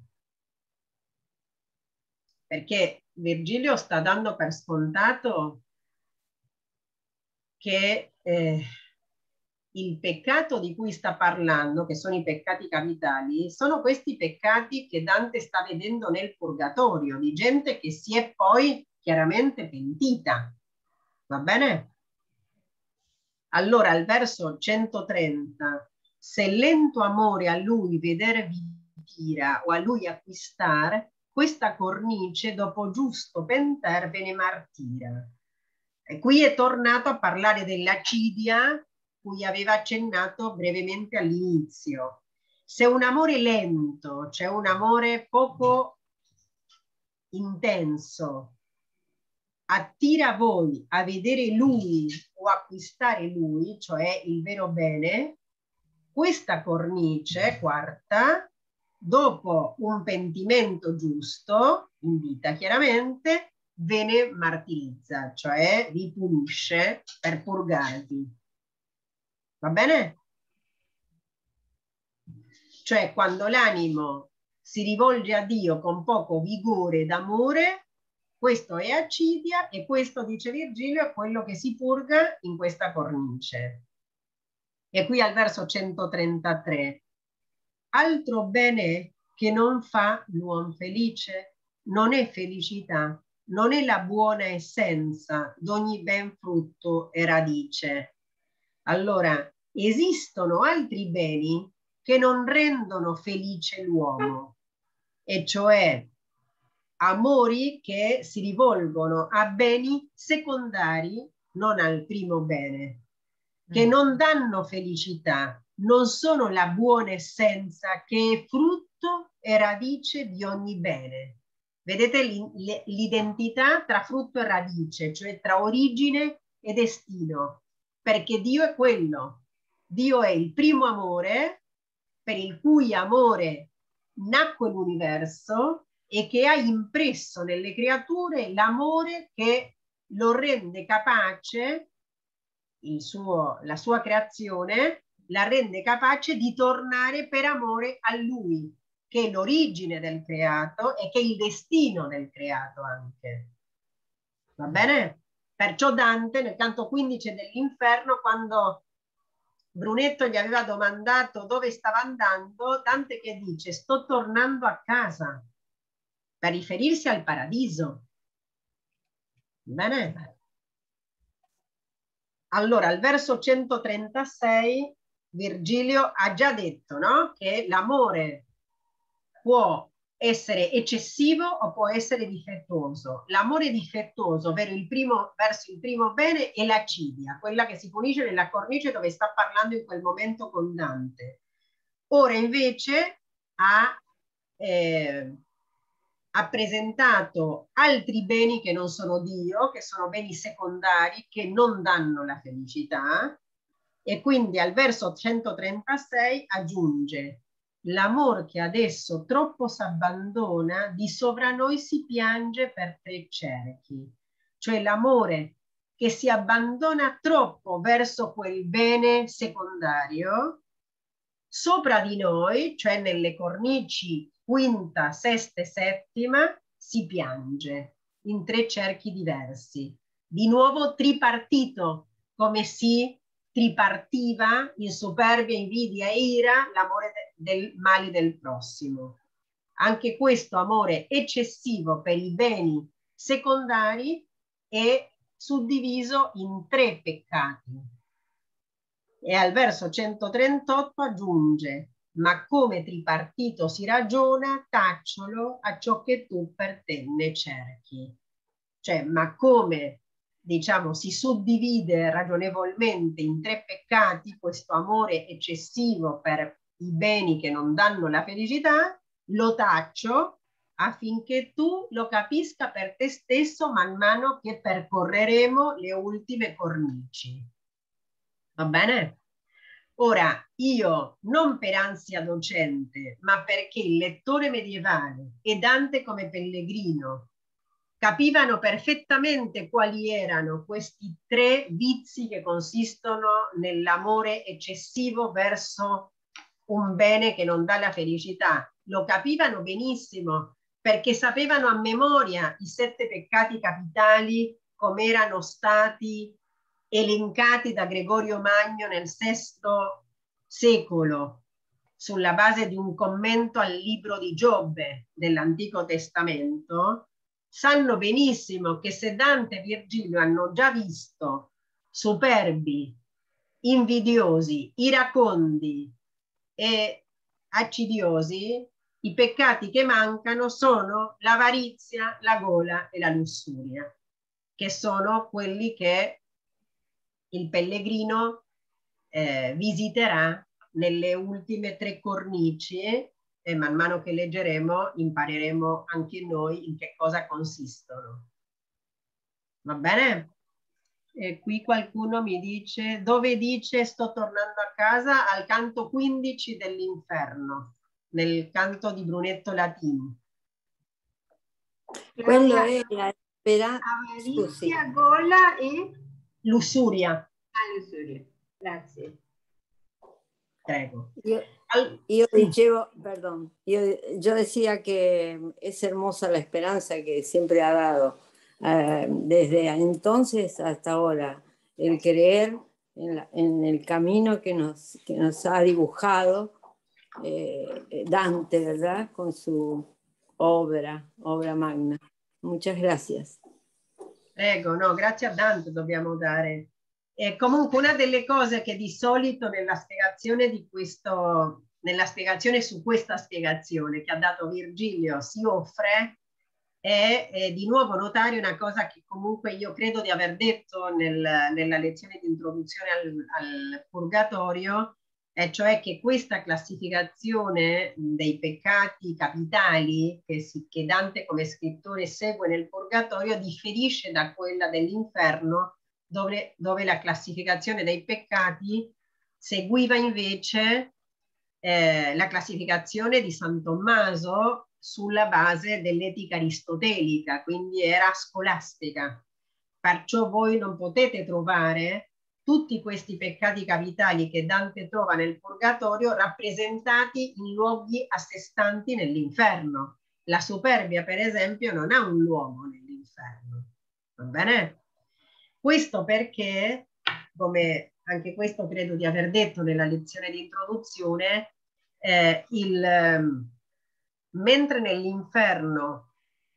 Perché Virgilio sta dando per scontato che eh, il peccato di cui sta parlando, che sono i peccati capitali, sono questi peccati che Dante sta vedendo nel purgatorio, di gente che si è poi chiaramente pentita. Va bene? Allora, al verso centotrenta, se lento amore a lui vedere vi tira o a lui acquistar, questa cornice dopo giusto penter ve ne martira. E qui è tornato a parlare dell'acidia cui aveva accennato brevemente all'inizio. Se un amore lento, cioè un amore poco intenso, attira voi a vedere lui o acquistare lui, cioè il vero bene, questa cornice quarta, dopo un pentimento giusto, in vita chiaramente, ve ne martirizza, cioè vi punisce per purgarvi. Va bene? Cioè quando l'animo si rivolge a Dio con poco vigore d'amore, questo è acidia e questo, dice Virgilio, è quello che si purga in questa cornice. E qui al verso centotrentatré. Altro bene che non fa l'uomo felice, non è felicità, non è la buona essenza d'ogni ben frutto e radice. Allora, esistono altri beni che non rendono felice l'uomo, e cioè amori che si rivolgono a beni secondari, non al primo bene, che non danno felicità, non sono la buona essenza che è frutto e radice di ogni bene. Vedete l'identità tra frutto e radice, cioè tra origine e destino, perché Dio è quello. Dio è il primo amore, per il cui amore nacque l'universo e che ha impresso nelle creature l'amore che lo rende capace, il suo, la sua creazione, la rende capace di tornare per amore a lui, che è l'origine del creato e che è il destino del creato anche. Va bene? Perciò Dante, nel canto quindici dell'Inferno, quando Brunetto gli aveva domandato dove stava andando, Dante che dice: sto tornando a casa, per riferirsi al paradiso. Bene? Allora, al verso centotrentasei, Virgilio ha già detto, no? Che l'amore può essere eccessivo o può essere difettuoso. L'amore difettuoso, ovvero il primo, verso il primo bene, è l'acidia, quella che si punisce nella cornice dove sta parlando in quel momento con Dante. Ora invece ha, eh, ha presentato altri beni che non sono Dio, che sono beni secondari che non danno la felicità, e quindi al verso centotrentasei aggiunge: l'amor che adesso troppo s'abbandona, di sovra noi si piange per tre cerchi. Cioè l'amore che si abbandona troppo verso quel bene secondario, sopra di noi, cioè nelle cornici quinta, sesta e settima, si piange in tre cerchi diversi. Di nuovo tripartito, come si tripartiva in superbia, invidia e ira l'amore de del male del prossimo. Anche questo amore eccessivo per i beni secondari è suddiviso in tre peccati. E al verso centotrentotto aggiunge: ma come tripartito si ragiona, tacciolo a ciò che tu per te ne cerchi. Cioè, ma come, diciamo, si suddivide ragionevolmente in tre peccati questo amore eccessivo per i beni che non danno la felicità, lo taccio affinché tu lo capisca per te stesso man mano che percorreremo le ultime cornici. Va bene? Ora, io non per ansia docente, ma perché il lettore medievale e Dante come Pellegrino capivano perfettamente quali erano questi tre vizi che consistono nell'amore eccessivo verso un bene che non dà la felicità. Lo capivano benissimo perché sapevano a memoria i sette peccati capitali come erano stati elencati da Gregorio Magno nel sesto secolo sulla base di un commento al libro di Giobbe dell'Antico Testamento. Sanno benissimo che se Dante e Virgilio hanno già visto superbi, invidiosi, iracondi e accidiosi, i peccati che mancano sono l'avarizia, la gola e la lussuria, che sono quelli che il pellegrino eh, visiterà nelle ultime tre cornici e man mano che leggeremo impareremo anche noi in che cosa consistono. Va bene? E qui qualcuno mi dice, dove dice sto tornando a casa? Al canto quindici dell'Inferno, nel canto di Brunetto Latini. Quello è la speranza. Avarizia, gola e lussuria. Ah, lussuria. Grazie. Prego. Yo, yo sí. dicevo, perdón, yo, yo decía que es hermosa la esperanza que siempre ha dado, eh, desde entonces hasta ahora, el creer en, la, en el camino que nos, que nos ha dibujado eh, Dante, ¿verdad? Con su obra, obra magna. Muchas gracias. Prego, no, grazie a Dante dobbiamo dare. E comunque una delle cose che di solito nella spiegazione di questo, nella spiegazione su questa spiegazione che ha dato Virgilio si offre è, è di nuovo notare una cosa che comunque io credo di aver detto nel, nella lezione di introduzione al, al purgatorio, e cioè che questa classificazione dei peccati capitali che, si, che Dante come scrittore segue nel purgatorio differisce da quella dell'inferno, dove, dove la classificazione dei peccati seguiva invece eh, la classificazione di San Tommaso sulla base dell'etica aristotelica, quindi era scolastica. Perciò voi non potete trovare tutti questi peccati capitali che Dante trova nel purgatorio rappresentati in luoghi a sé stanti nell'inferno. La superbia, per esempio, non ha un luogo nell'inferno. Va bene? Questo perché, come anche questo credo di aver detto nella lezione di introduzione, eh, il, eh, mentre nell'inferno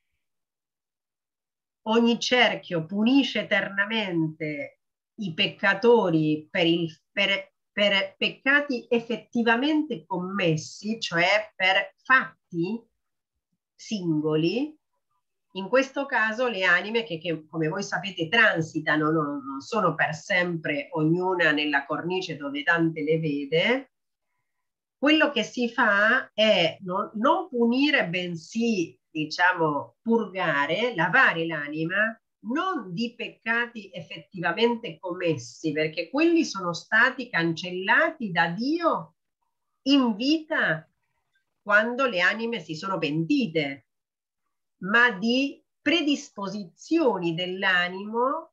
ogni cerchio punisce eternamente i peccatori per, il, per, per peccati effettivamente commessi, cioè per fatti singoli, in questo caso le anime che, che come voi sapete transitano, non, non sono per sempre ognuna nella cornice dove Dante le vede, quello che si fa è non, non punire, bensì, diciamo, purgare, lavare l'anima, non di peccati effettivamente commessi, perché quelli sono stati cancellati da Dio in vita quando le anime si sono pentite, ma di predisposizioni dell'animo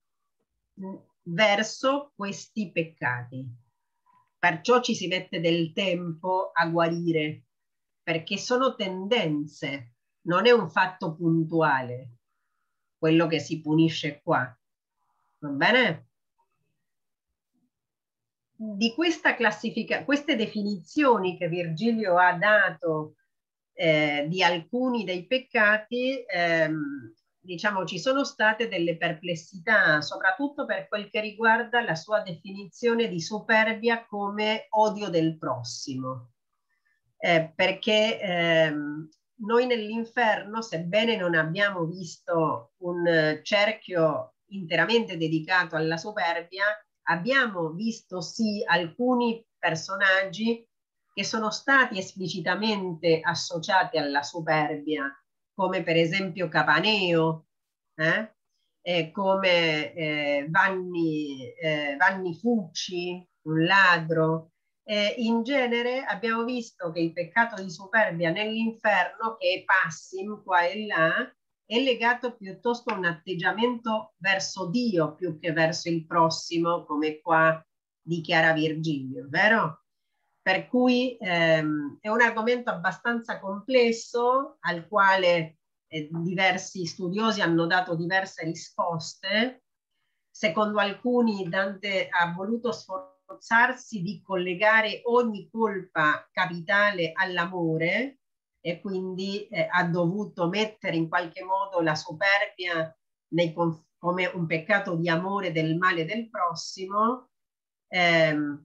verso questi peccati. Perciò ci si mette del tempo a guarire, perché sono tendenze, non è un fatto puntuale quello che si punisce qua. Va bene? Di questa classifica, queste definizioni che Virgilio ha dato eh, di alcuni dei peccati, ehm, diciamo ci sono state delle perplessità, soprattutto per quel che riguarda la sua definizione di superbia come odio del prossimo. Eh, perché ehm, noi nell'inferno, sebbene non abbiamo visto un cerchio interamente dedicato alla superbia, abbiamo visto sì alcuni personaggi che sono stati esplicitamente associati alla superbia, come per esempio Capaneo, eh? Eh, come eh, Vanni, eh, Vanni Fucci, un ladro. Eh, in genere abbiamo visto che il peccato di superbia nell'inferno, che è passim qua e là, è legato piuttosto a un atteggiamento verso Dio più che verso il prossimo, come qua dichiara Virgilio, vero? Per cui ehm, è un argomento abbastanza complesso al quale eh, diversi studiosi hanno dato diverse risposte. Secondo alcuni Dante ha voluto sforzarsi di collegare ogni colpa capitale all'amore e quindi eh, ha dovuto mettere in qualche modo la superbia nei, come un peccato di amore del male del prossimo. Ehm,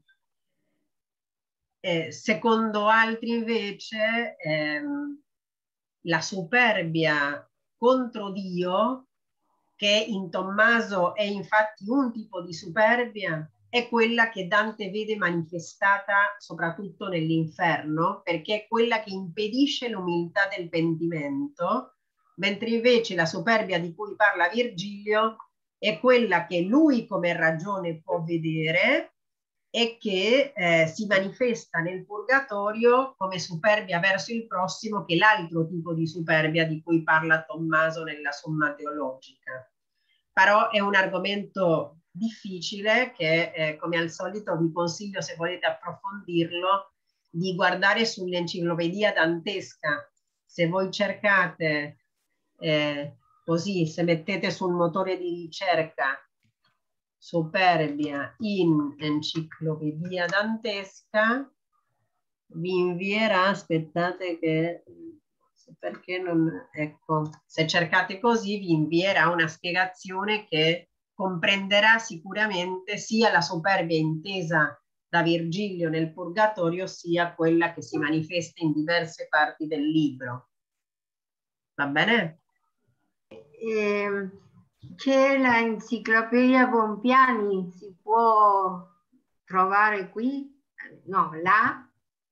Eh, secondo altri invece ehm, la superbia contro Dio, che in Tommaso è infatti un tipo di superbia, è quella che Dante vede manifestata soprattutto nell'inferno, perché è quella che impedisce l'umiltà del pentimento, mentre invece la superbia di cui parla Virgilio è quella che lui come ragione può vedere e che eh, si manifesta nel purgatorio come superbia verso il prossimo, che è l'altro tipo di superbia di cui parla Tommaso nella Somma Teologica. Però è un argomento difficile che eh, come al solito vi consiglio, se volete approfondirlo, di guardare sull'enciclopedia dantesca. Se voi cercate eh, così, se mettete sul motore di ricerca superbia in enciclopedia dantesca, vi invierà, aspettate che, perché non, ecco, se cercate così vi invierà una spiegazione che comprenderà sicuramente sia la superbia intesa da Virgilio nel Purgatorio, sia quella che si manifesta in diverse parti del libro. Va bene? Eh, c'è l'enciclopedia Bompiani, si può trovare qui? No, là?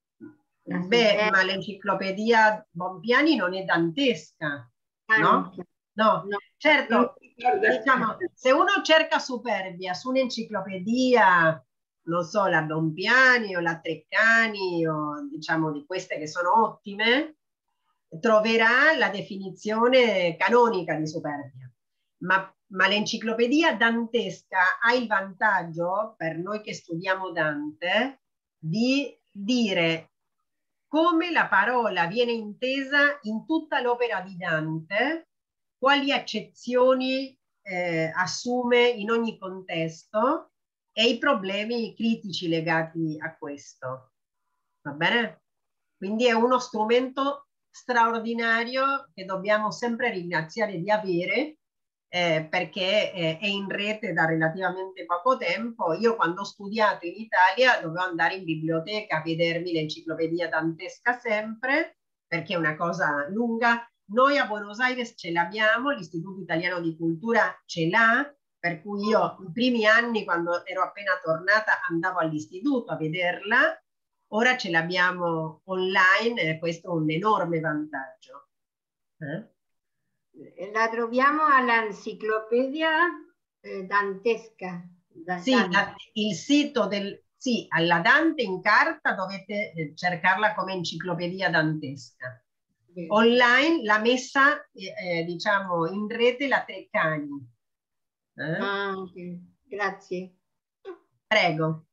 Beh, ma l'enciclopedia Bompiani non è dantesca, Ah, no? no? No, No. certo, diciamo, se uno cerca superbia su un'enciclopedia, non so, la Bompiani o la Treccani o diciamo di queste che sono ottime, troverà la definizione canonica di superbia. Ma, ma l'enciclopedia dantesca ha il vantaggio, per noi che studiamo Dante, di dire come la parola viene intesa in tutta l'opera di Dante, quali accezioni eh, assume in ogni contesto e i problemi critici legati a questo. Va bene? Quindi è uno strumento straordinario che dobbiamo sempre ringraziare di avere, eh, perché eh, è in rete da relativamente poco tempo. Io quando ho studiato in Italia dovevo andare in biblioteca a vedermi l'enciclopedia dantesca sempre, perché è una cosa lunga. Noi a Buenos Aires ce l'abbiamo, l'Istituto Italiano di Cultura ce l'ha, per cui io i primi anni, quando ero appena tornata, andavo all'istituto a vederla. Ora ce l'abbiamo online e questo è un enorme vantaggio. Eh? La troviamo all'enciclopedia eh, dantesca. Da sì, Dante. la, il sito del... Sì, alla Dante in carta dovete eh, cercarla come enciclopedia dantesca. Bene. Online l'ha messa, eh, diciamo, in rete la Treccani. Eh? Ah, ok. Grazie. Prego.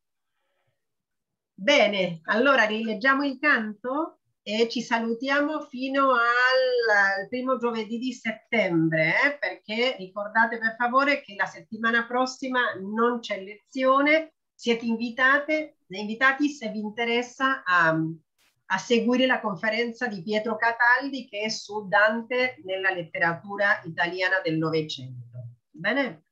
Bene, allora rileggiamo il canto e ci salutiamo fino al, al primo giovedì di settembre, eh, perché ricordate per favore che la settimana prossima non c'è lezione, siete invitate, invitati se vi interessa a, a seguire la conferenza di Pietro Cataldi che è su Dante nella letteratura italiana del Novecento. Bene?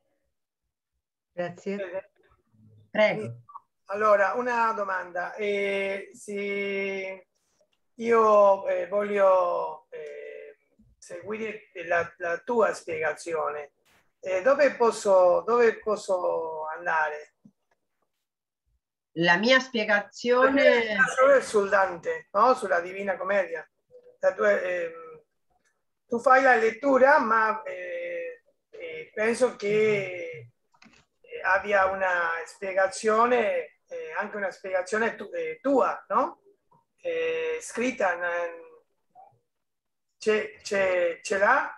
Grazie. Prego. Allora, una domanda. Eh, se io eh, voglio eh, seguire la, la tua spiegazione, eh, dove posso, dove posso andare? La mia spiegazione... Solo sul Dante, no? Sulla Divina Commedia. La tua, eh, tu fai la lettura, ma eh, eh, penso che abbia una spiegazione, eh, anche una spiegazione tu, eh, tua, no? Eh, scritta, ce l'ha?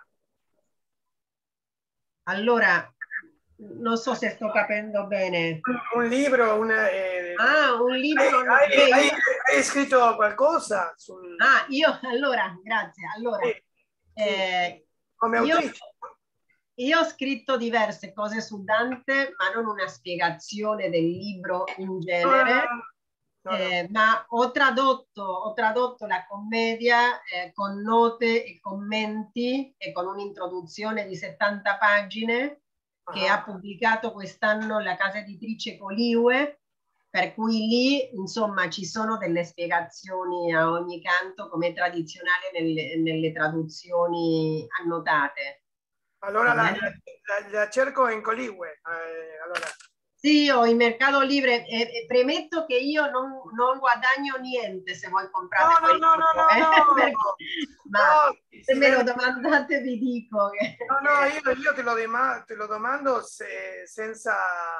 Allora, non so se sto capendo bene. Un libro, una, eh, ah, un libro. Hai, hai, hai, hai scritto qualcosa? Sul... Ah, io, allora, grazie. Allora, sì, eh, sì. Come io, autrice. io ho scritto diverse cose su Dante, ma non una spiegazione del libro in genere. No, no, no. Eh, ma ho tradotto, ho tradotto la commedia eh, con note e commenti e con un'introduzione di settanta pagine che ah. ha pubblicato quest'anno la casa editrice Coliue, per cui lì insomma ci sono delle spiegazioni a ogni canto come tradizionale nelle, nelle traduzioni annotate. Allora la, la, la cerco in Coliue. Eh, allora. Sì, o in Mercado Libre. Eh, eh, premetto che io non, non guadagno niente se voi comprate. No, no, no, no, eh? no, Perché, ma no, se me lo domandate vi dico che... No, no, io, io te, lo dema, te lo domando se, senza...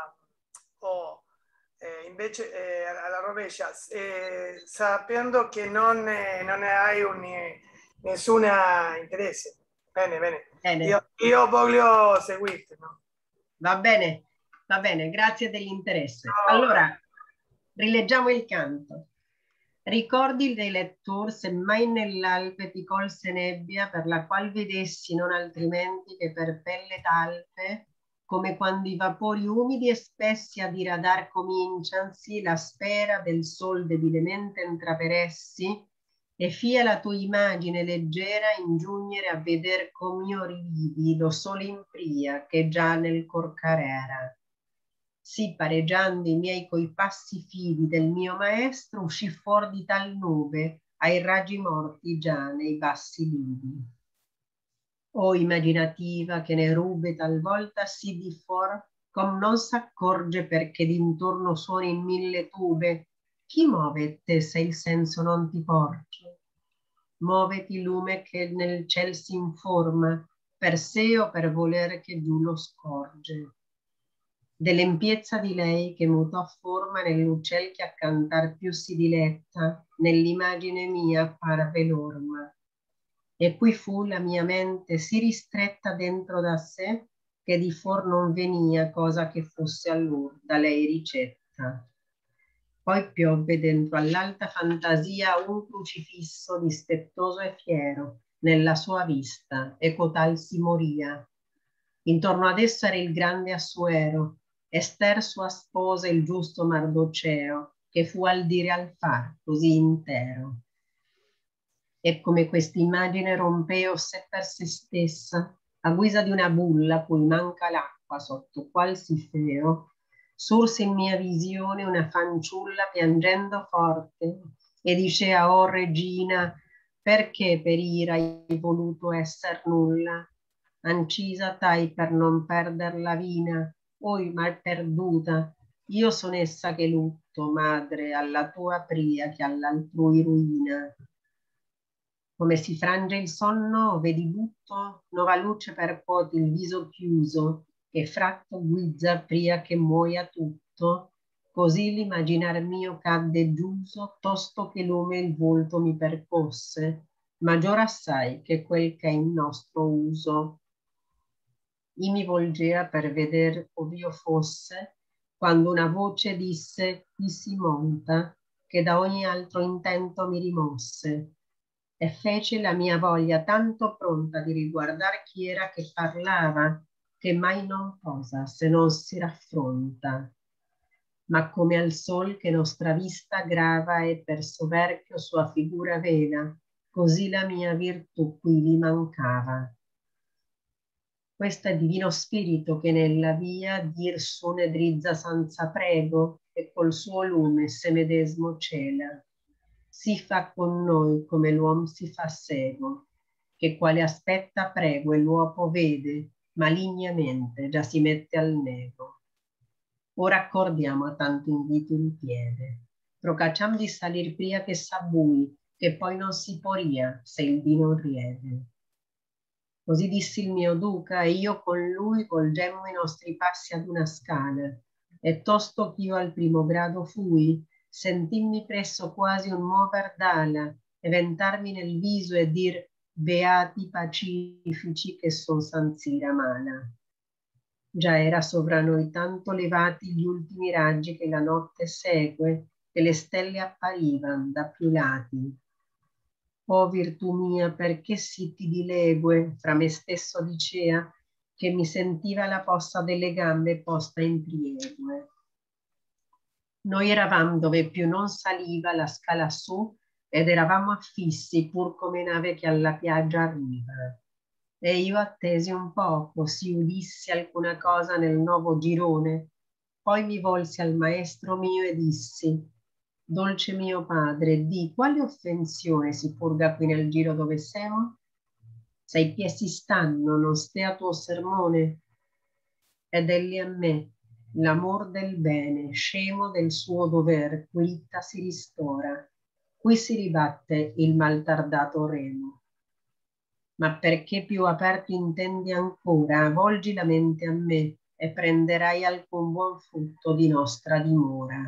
Oh, eh, invece eh, alla rovescia, eh, sapendo che non, eh, non hai un, nessun interesse. Bene, bene. bene. Io, io voglio seguirti. No? Va bene. Va bene, grazie dell'interesse. Allora, rileggiamo il canto. Ricordi dei lettori, semmai nell'Alpe ti colse nebbia, per la qual vedessi non altrimenti che per pelle talpe, come quando i vapori umidi e spessi a diradar cominciansi, la spera del sol debilemente intraperessi, e fia la tua immagine leggera in giugnere a veder com'io rividi lo sole in pria che già nel cor carera. Sì, pareggiando i miei coi passi fidi del mio maestro, uscì fuori di tal nube ai raggi morti già nei bassi lidi. O immaginativa che ne rube talvolta si di for, com non s'accorge perché d'intorno suoni in mille tube, chi muove te se il senso non ti porge? Muoveti lume che nel ciel si informa, per sé o per volere che giù lo scorge. Dell'empiezza di lei che mutò forma nell'uccel che a cantar più si diletta, nell'immagine mia parve l'orma. E qui fu la mia mente sì ristretta dentro da sé, che di for non venia cosa che fosse allor da lei ricetta. Poi piovve dentro all'alta fantasia un crocifisso dispettoso e fiero, nella sua vista, e cotal si moria. Intorno ad esso era il grande Assuero, Ester sua sposa, il giusto Mardoceo, che fu al dire al far così intero. E come quest'immagine rompeo sé per se stessa, a guisa di una bulla cui manca l'acqua sotto qual si feo, sorse in mia visione una fanciulla piangendo forte e dicea: oh regina, perché per ira hai voluto esser nulla? Ancisa tai per non perder la vina, oi mal perduta, io son essa che lutto, madre, alla tua pria che all'altrui ruina. Come si frange il sonno, vedi butto, nuova luce percuoti il viso chiuso, e fratto guizza pria che muoia tutto, così l'immaginar mio cadde giuso, tosto che lume il volto mi percosse, maggior assai che quel che è in nostro uso. I mi volgea per veder ov'io fosse, quando una voce disse: qui si monta, che da ogni altro intento mi rimosse, e fece la mia voglia tanto pronta di riguardar chi era che parlava, che mai non posa se non si raffronta. Ma come al sol che nostra vista grava e per soverchio sua figura vela, così la mia virtù qui vi mancava. Questo è divino spirito che nella via dir su ne drizza senza prego e col suo lume se medesmo cela. Si fa con noi come l'uom si fa sego, che quale aspetta prego e l'uopo vede, malignamente già si mette al nego. Ora accordiamo a tanto invito il piede. Procacciam di salir pria che s'abbui, che poi non si poria se il dì non riede. Così dissi il mio duca e io con lui volgemmo i nostri passi ad una scala e tosto ch'io al primo grado fui, sentimmi presso quasi un mover d'ala e ventarmi nel viso e dir beati pacifici che son San Sira mala. Già era sovra noi tanto levati gli ultimi raggi che la notte segue e le stelle apparivan da più lati. O virtù mia, perché sì ti dilegue, fra me stesso dicea, che mi sentiva la posta delle gambe posta in priegue. Noi eravamo dove più non saliva la scala su ed eravamo affissi pur come nave che alla piaggia arriva. E io attesi un poco, si udissi alcuna cosa nel nuovo girone, poi mi volsi al maestro mio e dissi: dolce mio padre, di quale offensione si purga qui nel giro dove siamo? Se i piedi si stanno, non stea tuo sermone? Ed egli a me, l'amor del bene, scemo del suo dover, quitta si ristora. Qui si ribatte il mal tardato remo. Ma perché più aperto intendi ancora, volgi la mente a me e prenderai alcun buon frutto di nostra dimora.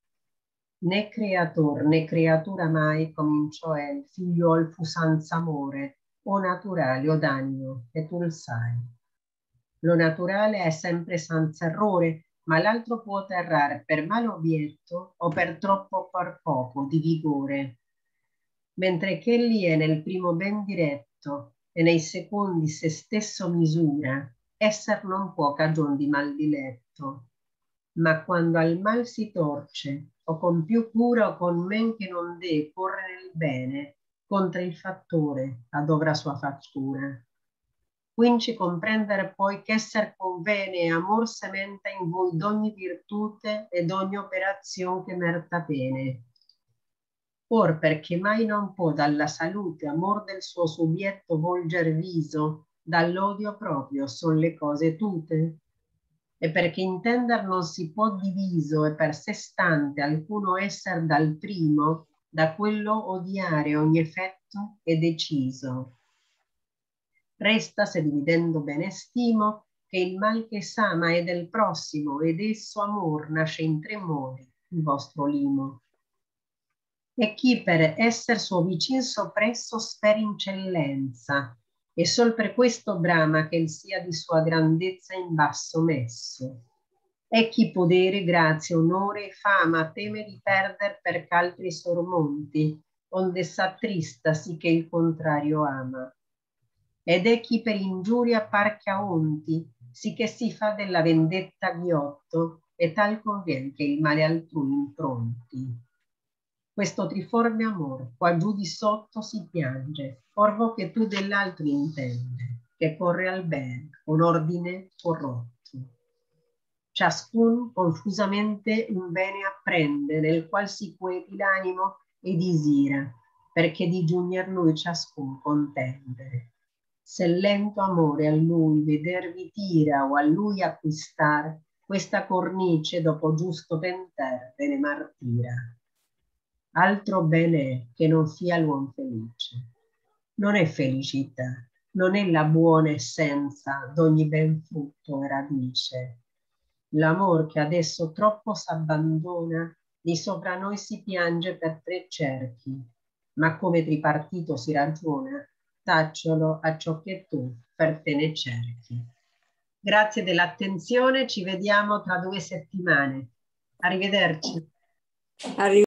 Né creator né creatura mai cominciò el, figliuol fu senza amore, o naturale o d'animo, e tu lo sai. Lo naturale è sempre senza errore, ma l'altro può errare per male obietto o per troppo o per poco di vigore. Mentre che egli è nel primo ben diretto e nei secondi se stesso misura, esser non può cagion di mal diletto. Ma quando al mal si torce, o con più cura o con men che non dee porre nel bene, contra il fattore adovra sua fattura. Quinci comprendere poi che esser convene amor sementa in voi d'ogni virtute ed ogni operazione che merta bene. Or perché mai non può dalla salute amor del suo subietto volger viso, dall'odio proprio son le cose tute. E perché intender non si può diviso e per sé stante alcuno esser dal primo, da quello odiare ogni effetto è deciso. Resta, se dividendo bene stimo, che il mal che s'ama è del prossimo ed esso amor nasce in tre modi, il vostro limo. E chi per esser suo vicin soppresso sper eccellenza, e sol per questo brama che il sia di sua grandezza in basso messo. E chi podere, grazia, onore e fama teme di perder per ch'altri sormonti, onde s'attrista sì che il contrario ama. Ed è chi per ingiuria par che onti, sì che si fa della vendetta ghiotto, e tal convien che il male altrui impronti. Questo triforme amor, qua giù di sotto si piange, orvo che tu dell'altro intende, che corre al bene, con ordine corrotto. Ciascun confusamente un bene apprende, nel qual si quieti l'animo e disira, perché di giugner lui ciascun contende. Se lento amore a lui vedervi tira o a lui acquistar, questa cornice dopo giusto penter ve ne martira. Altro bene è che non sia l'uom felice. Non è felicità, non è la buona essenza d'ogni ben frutto e radice. L'amor che adesso troppo s'abbandona, di sopra noi si piange per tre cerchi, ma come tripartito si ragiona, tacciolo a ciò che tu per te ne cerchi. Grazie dell'attenzione, ci vediamo tra due settimane. Arrivederci. Arrivederci.